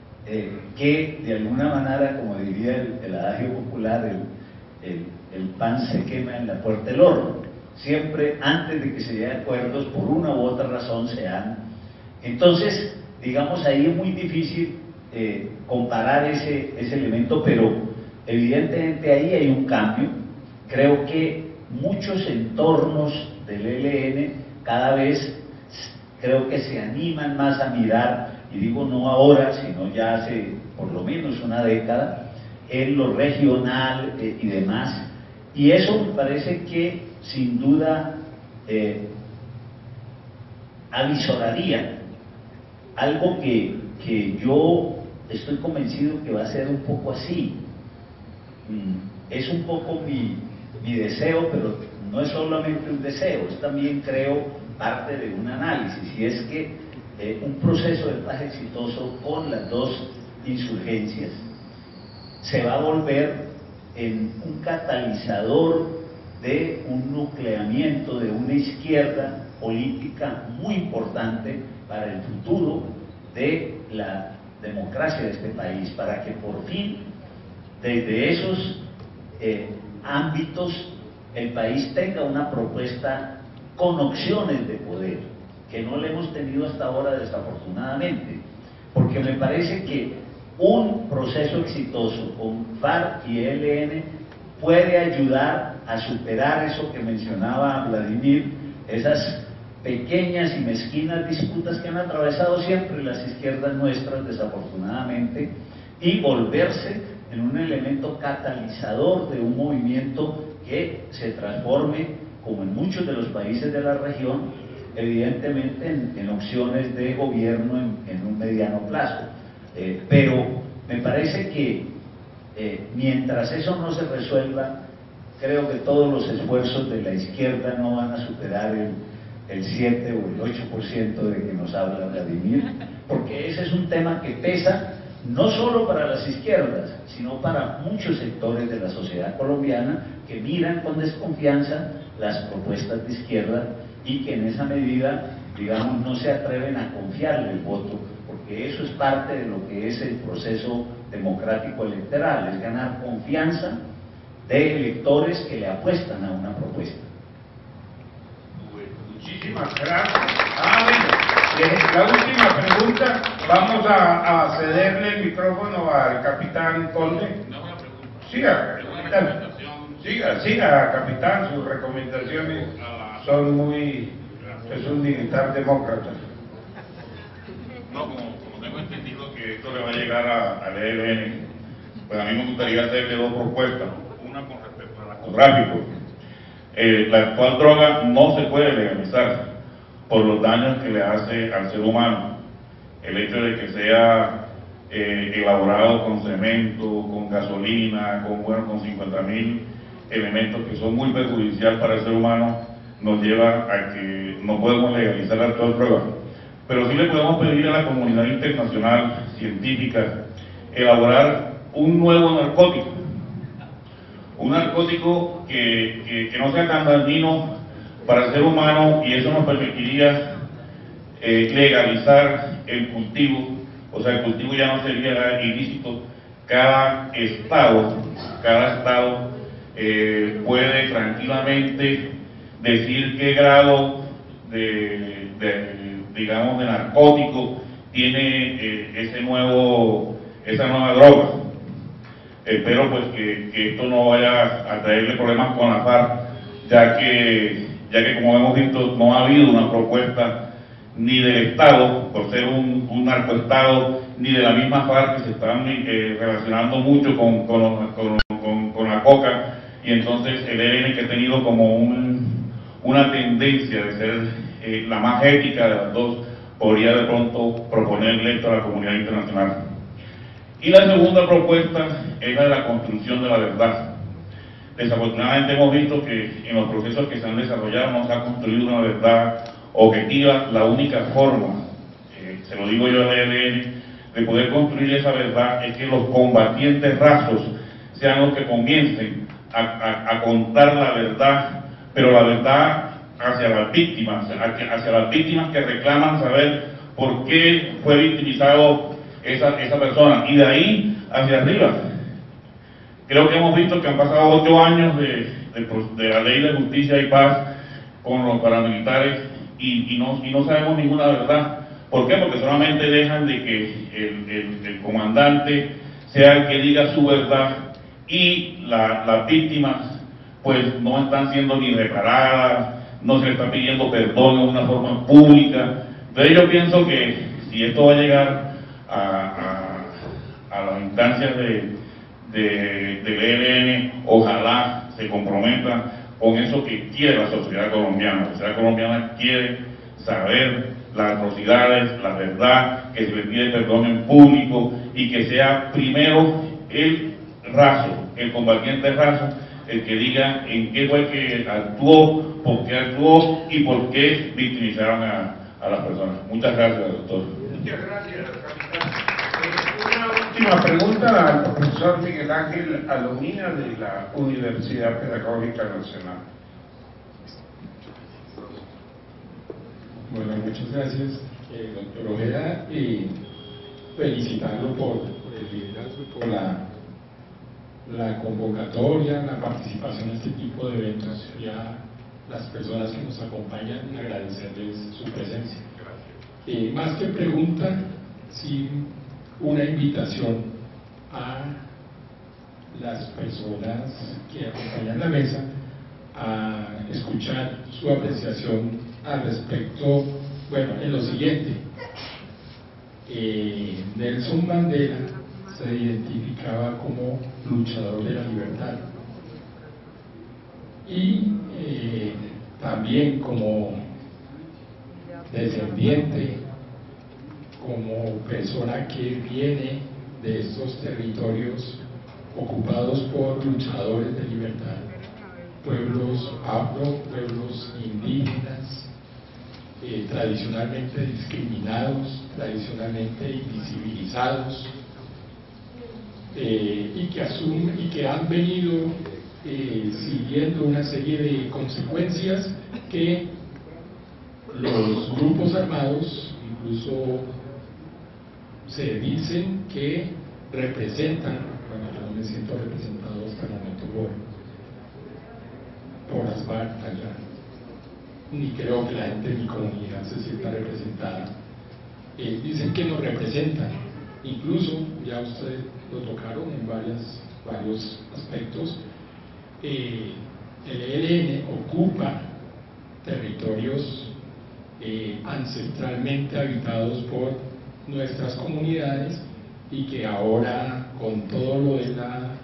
que de alguna manera, como diría el adagio popular, el pan se quema en la puerta del horno. siempre antes de que se lleguen a acuerdos, por una u otra razón se dan. Entonces, digamos, ahí es muy difícil comparar ese elemento, pero evidentemente ahí hay un cambio. Creo que muchos entornos del ELN cada vez creo que se animan más a mirar, y digo no ahora, sino ya hace por lo menos una década, en lo regional y demás. Y eso me parece que sin duda avisoraría algo que yo estoy convencido que va a ser un poco así. Es un poco mi deseo, pero no es solamente un deseo, es también, creo, parte de un análisis, y es que un proceso de paz exitoso con las dos insurgencias se va a volver en un catalizador de un nucleamiento de una izquierda política muy importante para el futuro de la democracia de este país, para que por fin desde esos ámbitos el país tenga una propuesta con opciones de poder, que no le hemos tenido hasta ahora desafortunadamente, porque me parece que un proceso exitoso con FARC y ELN puede ayudar a superar eso que mencionaba Vladimir, esas pequeñas y mezquinas disputas que han atravesado siempre las izquierdas nuestras desafortunadamente, y volverse en un elemento catalizador de un movimiento que se transforme, como en muchos de los países de la región, evidentemente en opciones de gobierno en un mediano plazo. Pero me parece que mientras eso no se resuelva, creo que todos los esfuerzos de la izquierda no van a superar el 7 o el 8% de que nos habla Vladimir, porque ese es un tema que pesa no solo para las izquierdas, sino para muchos sectores de la sociedad colombiana que miran con desconfianza las propuestas de izquierda y que en esa medida, digamos, no se atreven a confiarle el voto, porque eso es parte de lo que es el proceso democrático electoral, es ganar confianza de electores que le apuestan a una propuesta. Muchísimas gracias. La última pregunta, vamos a cederle el micrófono al capitán Conde. Siga, capitán. Siga, capitán, sus recomendaciones son muy... es un militar demócrata. No, como tengo entendido que esto le va a llegar al ELN, pues a mí me gustaría hacerle dos propuestas. Una con respecto al narcotráfico. La actual droga no se puede legalizar por los daños que le hace al ser humano. El hecho de que sea elaborado con cemento, con gasolina, con 50.000 elementos que son muy perjudiciales para el ser humano, nos lleva a que no podemos legalizar la actual droga. Pero sí le podemos pedir a la comunidad internacional científica elaborar un nuevo narcótico. Un narcótico que no sea tan dañino para el ser humano, y eso nos permitiría legalizar el cultivo, o sea, el cultivo ya no sería ilícito. Cada estado puede tranquilamente decir qué grado digamos, de narcótico tiene esa nueva droga. Espero pues que esto no vaya a traerle problemas con la FARC, ya que como hemos visto no ha habido una propuesta ni del Estado, por ser un narcoestado, ni de la misma FARC, que se están relacionando mucho con la coca, y entonces el ELN, que ha tenido como una tendencia de ser la más ética de las dos, podría de pronto proponerle esto a la comunidad internacional. Y la segunda propuesta es la de la construcción de la verdad. Desafortunadamente hemos visto que en los procesos que se han desarrollado no se ha construido una verdad objetiva. La única forma, se lo digo yo al ELN, de poder construir esa verdad es que los combatientes rasos sean los que comiencen a contar la verdad, pero la verdad hacia las víctimas que reclaman saber por qué fue victimizado esa persona, y de ahí hacia arriba. Creo que hemos visto que han pasado 8 años de la Ley de Justicia y Paz, con los paramilitares y no sabemos ninguna verdad. ¿Por qué? Porque solamente dejan de que el comandante sea el que diga su verdad y las víctimas pues no están siendo ni reparadas, no se le está pidiendo perdón de una forma pública. Entonces yo pienso que si esto va a llegar a las instancias del ELN, ojalá se comprometan con eso que quiere la sociedad colombiana. La sociedad colombiana quiere saber las atrocidades, la verdad, que se le pide perdón en público y que sea primero el raso, el combatiente raso, el que diga en qué fue que actuó, por qué actuó y por qué victimizaron a las personas. Muchas gracias, doctor. Muchas gracias, capitán. Una última pregunta al profesor Miguel Ángel Alomina de la Universidad Pedagógica Nacional. Bueno, muchas gracias, doctor Ojeda, y felicitarlo por el liderazgo y por la convocatoria, la participación en este tipo de eventos, y a las personas que nos acompañan, agradecerles su presencia. Más que pregunta, sí una invitación a las personas que acompañan la mesa a escuchar su apreciación al respecto, bueno, en lo siguiente. Nelson Mandela se identificaba como luchador de la libertad y también como descendiente, como persona que viene de estos territorios ocupados por luchadores de libertad, pueblos afro, pueblos indígenas, tradicionalmente discriminados, tradicionalmente invisibilizados, y que han venido siguiendo una serie de consecuencias que los grupos armados incluso se dicen que representan. Bueno, yo no me siento representado hasta el momento por las FARC allá, ni creo que la gente de mi comunidad se sienta representada. Dicen que nos representan, incluso ya ustedes lo tocaron en varios aspectos. El ELN ocupa territorios ancestralmente habitados por nuestras comunidades y que ahora con todo lo de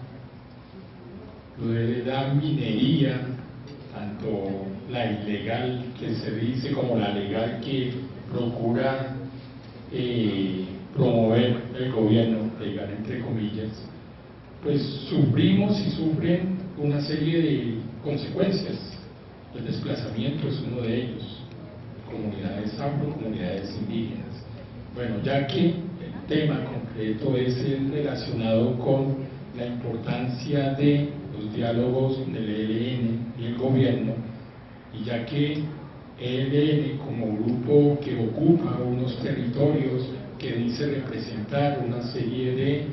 la minería, tanto la ilegal que se dice como la legal que procura promover el gobierno, legal entre comillas, pues sufrimos y sufren una serie de consecuencias. El desplazamiento es uno de ellos, comunidades afro, comunidades indígenas. Bueno, ya que el tema concreto es el relacionado con la importancia de los diálogos del ELN y el gobierno, y ya que ELN como grupo que ocupa unos territorios que dice representar una serie de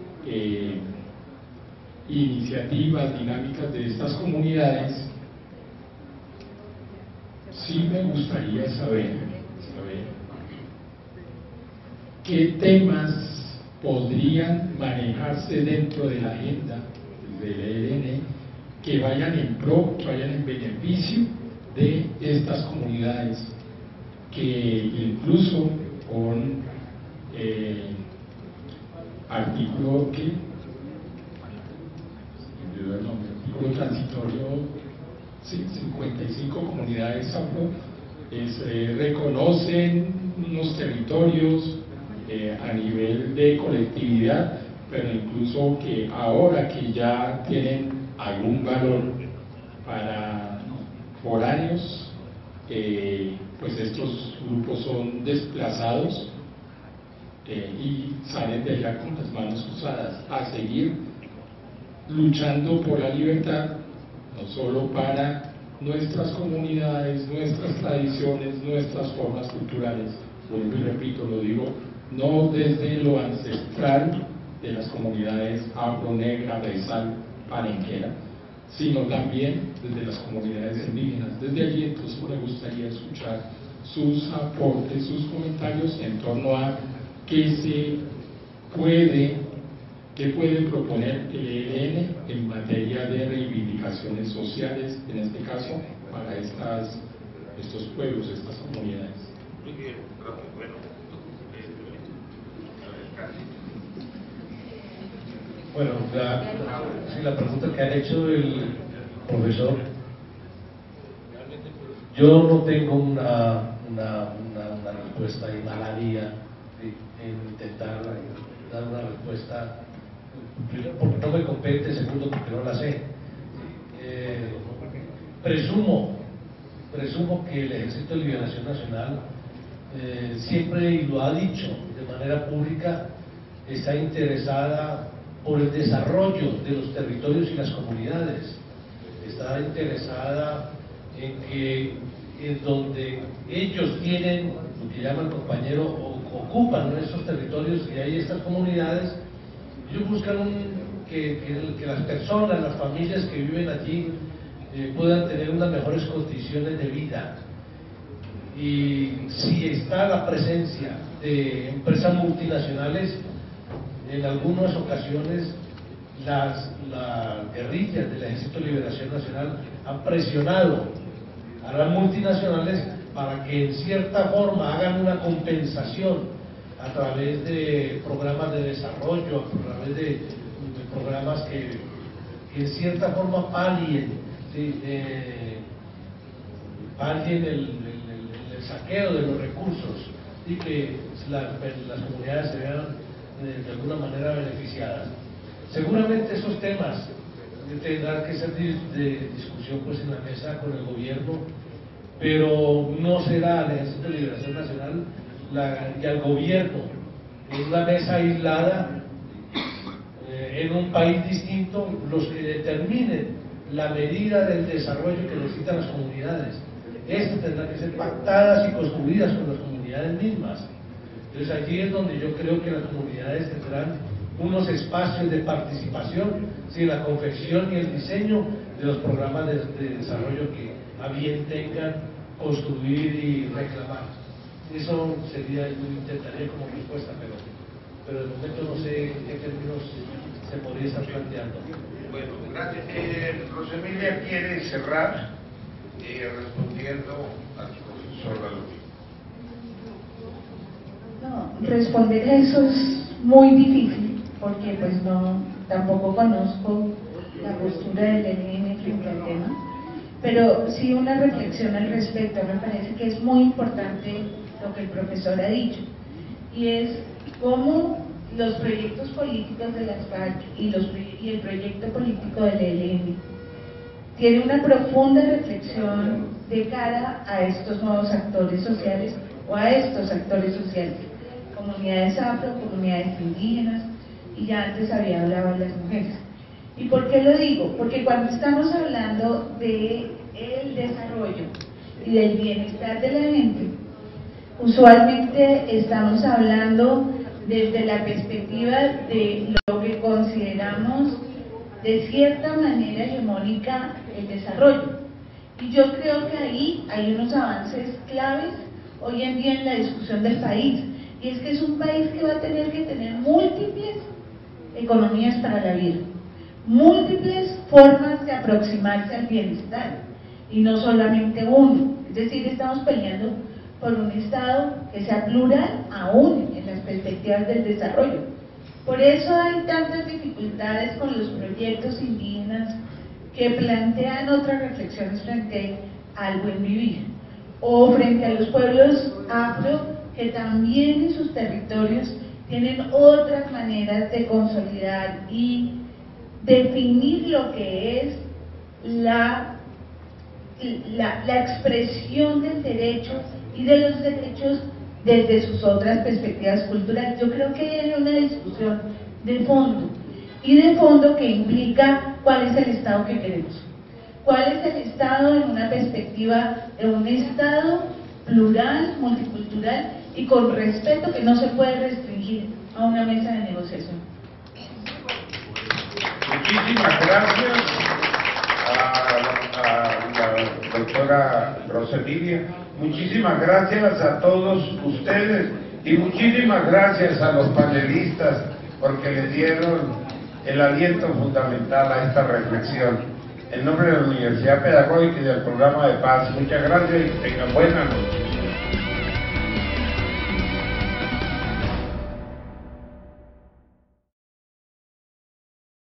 iniciativas dinámicas de estas comunidades, sí me gustaría saber qué temas podrían manejarse dentro de la agenda del ELN que vayan en pro, que vayan en beneficio de estas comunidades, que incluso con artículo transitorio, sí, 55 comunidades afro reconocen unos territorios a nivel de colectividad, pero incluso que ahora que ya tienen algún valor para foráneos, pues estos grupos son desplazados y salen de allá con las manos cruzadas a seguir luchando por la libertad, no solo para nuestras comunidades, nuestras tradiciones, nuestras formas culturales. Vuelvo y repito, lo digo no desde lo ancestral de las comunidades afro, negra, raizal, palenquera, sino también desde las comunidades indígenas. Desde allí entonces me gustaría escuchar sus aportes, sus comentarios en torno a qué puede proponer el ELN en materia de reivindicaciones sociales, en este caso para estos pueblos, estas comunidades. Muy bien, gracias. Bueno, la pregunta que ha hecho el profesor, yo no tengo una respuesta inhalaría en intentar dar una respuesta, primero porque no me compete, segundo porque no la sé. Presumo que el Ejército de Liberación Nacional siempre, y lo ha dicho de manera pública, está interesada por el desarrollo de los territorios y las comunidades, está interesada en que en donde ellos tienen lo que llama el compañero, ocupan esos territorios y hay estas comunidades, ellos buscan que las personas, las familias que viven allí puedan tener unas mejores condiciones de vida. Y si está la presencia de empresas multinacionales, en algunas ocasiones las guerrillas del Ejército de Liberación Nacional han presionado a las multinacionales para que en cierta forma hagan una compensación a través de programas de desarrollo, a través de programas que en cierta forma palien el saqueo de los recursos y que las comunidades se vean de alguna manera beneficiadas. Seguramente esos temas tendrán que ser de discusión pues en la mesa con el gobierno, pero no será al Ejército de Liberación Nacional y al gobierno en una mesa aislada en un país distinto los que determinen la medida del desarrollo que necesitan las comunidades. Estas tendrán que ser pactadas y construidas con las comunidades mismas. Entonces allí es donde yo creo que las comunidades tendrán unos espacios de participación en la confección y el diseño de los programas de desarrollo que a bien tengan construir y reclamar. Eso sería, yo intentaría como respuesta, pero de momento no sé en qué términos se podría estar planteando. Bueno, gracias. Rosemilia quiere cerrar respondiendo al profesor Galotti. No, responder a eso es muy difícil porque pues tampoco conozco la postura del ELN frente al tema, pero sí una reflexión al respecto. Me parece que es muy importante lo que el profesor ha dicho, y es cómo los proyectos políticos de las FARC y el proyecto político del ELN tiene una profunda reflexión de cara a estos nuevos actores sociales o a estos actores sociales, comunidades afro, comunidades indígenas, y ya antes había hablado de las mujeres. ¿Y por qué lo digo? Porque cuando estamos hablando del desarrollo y del bienestar de la gente, usualmente estamos hablando desde la perspectiva de lo que consideramos de cierta manera hegemónica el desarrollo. Y yo creo que ahí hay unos avances claves hoy en día en la discusión del país, y es que es un país que va a tener que tener múltiples economías para la vida, múltiples formas de aproximarse al bienestar, y no solamente uno. Es decir, estamos peleando por un Estado que sea plural aún en las perspectivas del desarrollo. Por eso hay tantas dificultades con los proyectos indígenas que plantean otras reflexiones frente al buen vivir, o frente a los pueblos afro que también en sus territorios tienen otras maneras de consolidar y definir lo que es la expresión del derecho y de los derechos desde sus otras perspectivas culturales. Yo creo que hay una discusión de fondo, y de fondo que implica cuál es el Estado que queremos, cuál es el Estado en una perspectiva de un Estado plural, multicultural y con respeto, que no se puede restringir a una mesa de negociación. Muchísimas gracias la doctora Rosemilia. Muchísimas gracias a todos ustedes y muchísimas gracias a los panelistas porque les dieron el aliento fundamental a esta reflexión. En nombre de la Universidad Pedagógica y del Programa de Paz, muchas gracias y tengan buena noche.